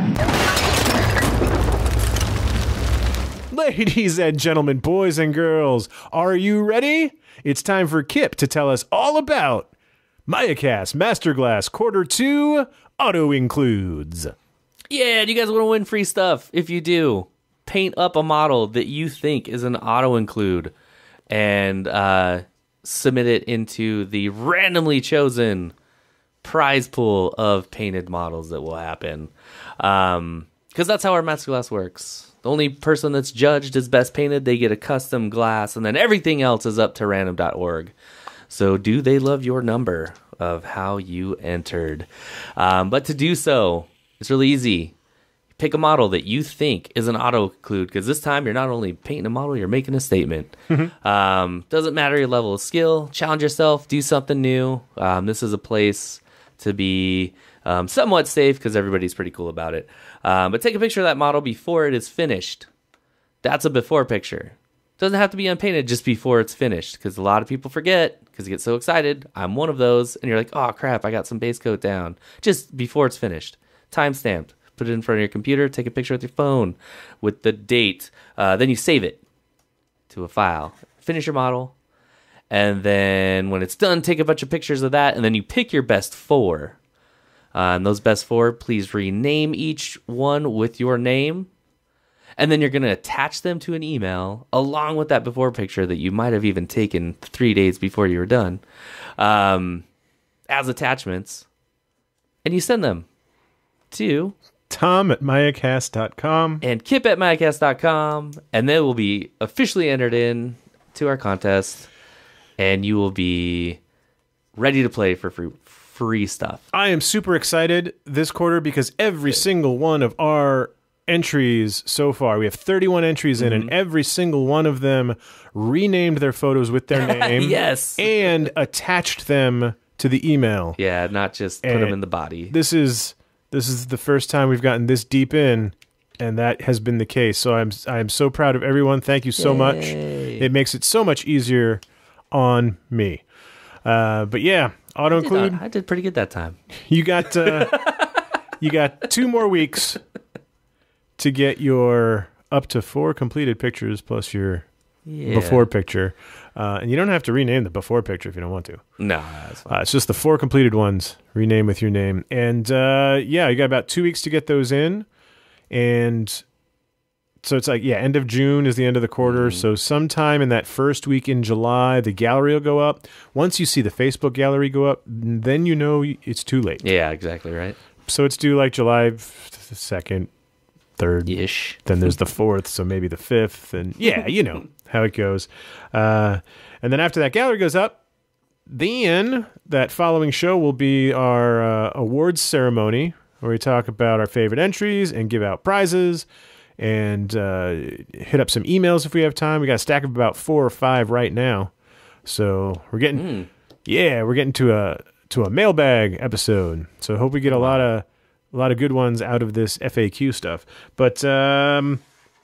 Ladies and gentlemen, boys and girls, are you ready? It's time for Kip to tell us all about MayaCast Masterclass Quarter two Auto Includes. Yeah, do you guys want to win free stuff? If you do, paint up a model that you think is an auto include and uh, submit it into the randomly chosen prize pool of painted models that will happen. Um, because that's how our masterclass works. The only person that's judged as best painted, they get a custom glass, and then everything else is up to random dot org. So do they love your number of how you entered? Um, but to do so, it's really easy. Pick a model that you think is an auto include, because this time you're not only painting a model, you're making a statement. Um, doesn't matter your level of skill. Challenge yourself. Do something new. Um, this is a place to be um, somewhat safe because everybody's pretty cool about it. Um, but take a picture of that model before it is finished. That's a before picture. Doesn't have to be unpainted just before it's finished, because a lot of people forget because you get so excited. I'm one of those, and you're like, oh crap, I got some base coat down. Just before it's finished. Time stamped. Put it in front of your computer, take a picture with your phone with the date. Uh, then you save it to a file. Finish your model. And then when it's done, take a bunch of pictures of that, and then you pick your best four. Uh, and those best four, please rename each one with your name. And then you're going to attach them to an email along with that before picture that you might have even taken three days before you were done um, as attachments. And you send them to Tom at MayaCast dot com and Kip at MayaCast dot com. And they will be officially entered in to our contest. And you will be ready to play for free, free stuff. I am super excited this quarter because every single one of our entries so far, we have thirty-one entries in, mm-hmm. and every single one of them renamed their photos with their name. Yes. And attached them to the email. Yeah, not just put and them in the body. This is this is the first time we've gotten this deep in, and that has been the case. So I'm I'm so proud of everyone. Thank you so Yay. much. It makes it so much easier on me. Uh, but yeah, auto I did, include. I did pretty good that time. You got uh, you got two more weeks to get your up to four completed pictures plus your yeah. before picture. Uh, and you don't have to rename the before picture if you don't want to. No, that's fine. Uh, it's just the four completed ones. Rename with your name. And uh, yeah, you got about two weeks to get those in. And so it's like, yeah, end of June is the end of the quarter. Mm. So sometime in that first week in July, the gallery will go up. Once you see the Facebook gallery go up, then you know it's too late. Yeah, exactly right. So it's due like July second, third. Ish. Then there's the fourth, so maybe the fifth. And yeah, you know how it goes. Uh, and then after that gallery goes up, then that following show will be our uh, awards ceremony where we talk about our favorite entries and give out prizes and uh, hit up some emails if we have time. We got a stack of about four or five right now. So we're getting, mm. yeah, we're getting to a to a mailbag episode. So I hope we get a lot of a lot of good ones out of this F A Q stuff. But um,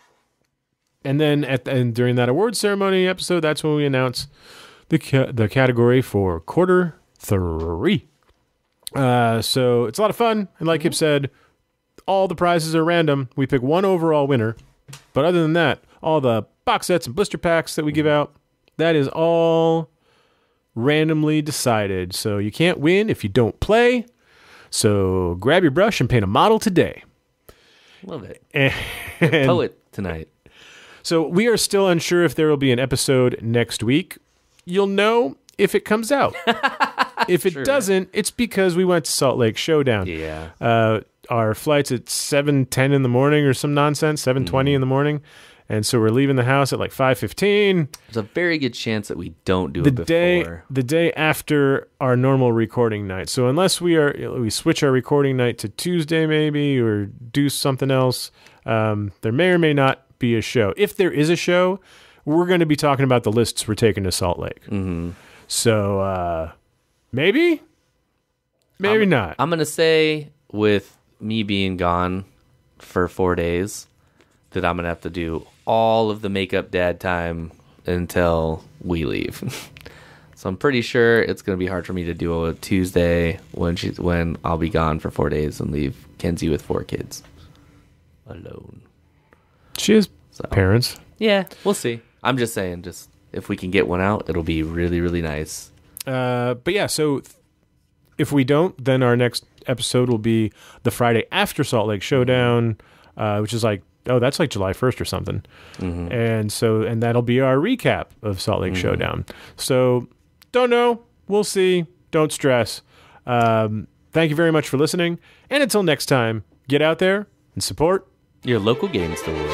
and then at the, and during that awards ceremony episode, that's when we announce the ca- the category for quarter three. Uh, so it's a lot of fun, and like mm-hmm. Kip said, all the prizes are random. We pick one overall winner, but other than that, all the box sets and blister packs that we give out, that is all randomly decided. So you can't win if you don't play. So grab your brush and paint a model today. Love it. And, the poet tonight. So we are still unsure if there will be an episode next week. You'll know if it comes out. If it True. doesn't, it's because we went to Salt Lake Showdown. Yeah. Uh, our flight's at seven ten in the morning or some nonsense, seven twenty mm. in the morning. And so we're leaving the house at like five fifteen. There's a very good chance that we don't do the it before. Day, the day after our normal recording night. So unless we are we switch our recording night to Tuesday maybe or do something else, um, there may or may not be a show. If there is a show, we're going to be talking about the lists we're taking to Salt Lake. Mm-hmm. So uh, maybe, maybe I'm, not. I'm going to say with me being gone for four days that I'm going to have to do all of the makeup dad time until we leave. So I'm pretty sure it's going to be hard for me to do a Tuesday when she's when I'll be gone for four days and leave Kenzie with four kids alone. She has so, parents. Yeah, we'll see. I'm just saying, just if we can get one out, it'll be really, really nice. Uh, but yeah, so th- if we don't, then our next episode will be the Friday after Salt Lake Showdown, uh, which is like, oh, that's like July first or something. Mm-hmm. And so, and that'll be our recap of Salt Lake mm-hmm. Showdown. So don't know. We'll see. Don't stress. Um, thank you very much for listening. And until next time, get out there and support your local game stores.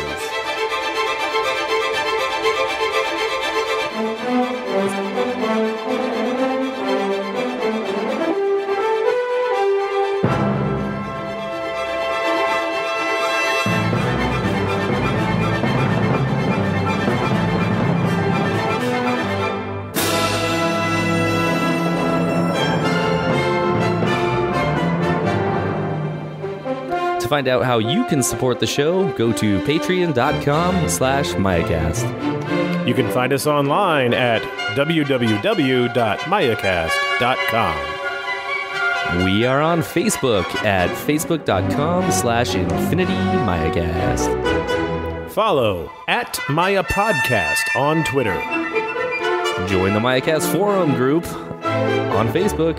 Find out how you can support the show, go to patreon.com slash MayaCast. You can find us online at w w w dot mayacast dot com. We are on Facebook at facebook.com slash Infinity MayaCast. Follow at Maya Podcast on Twitter. Join the MayaCast forum group on Facebook.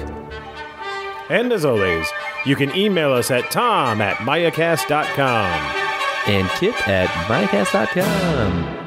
And as always, you can email us at tom at mayacast dot com. and Kip at MayaCast dot com.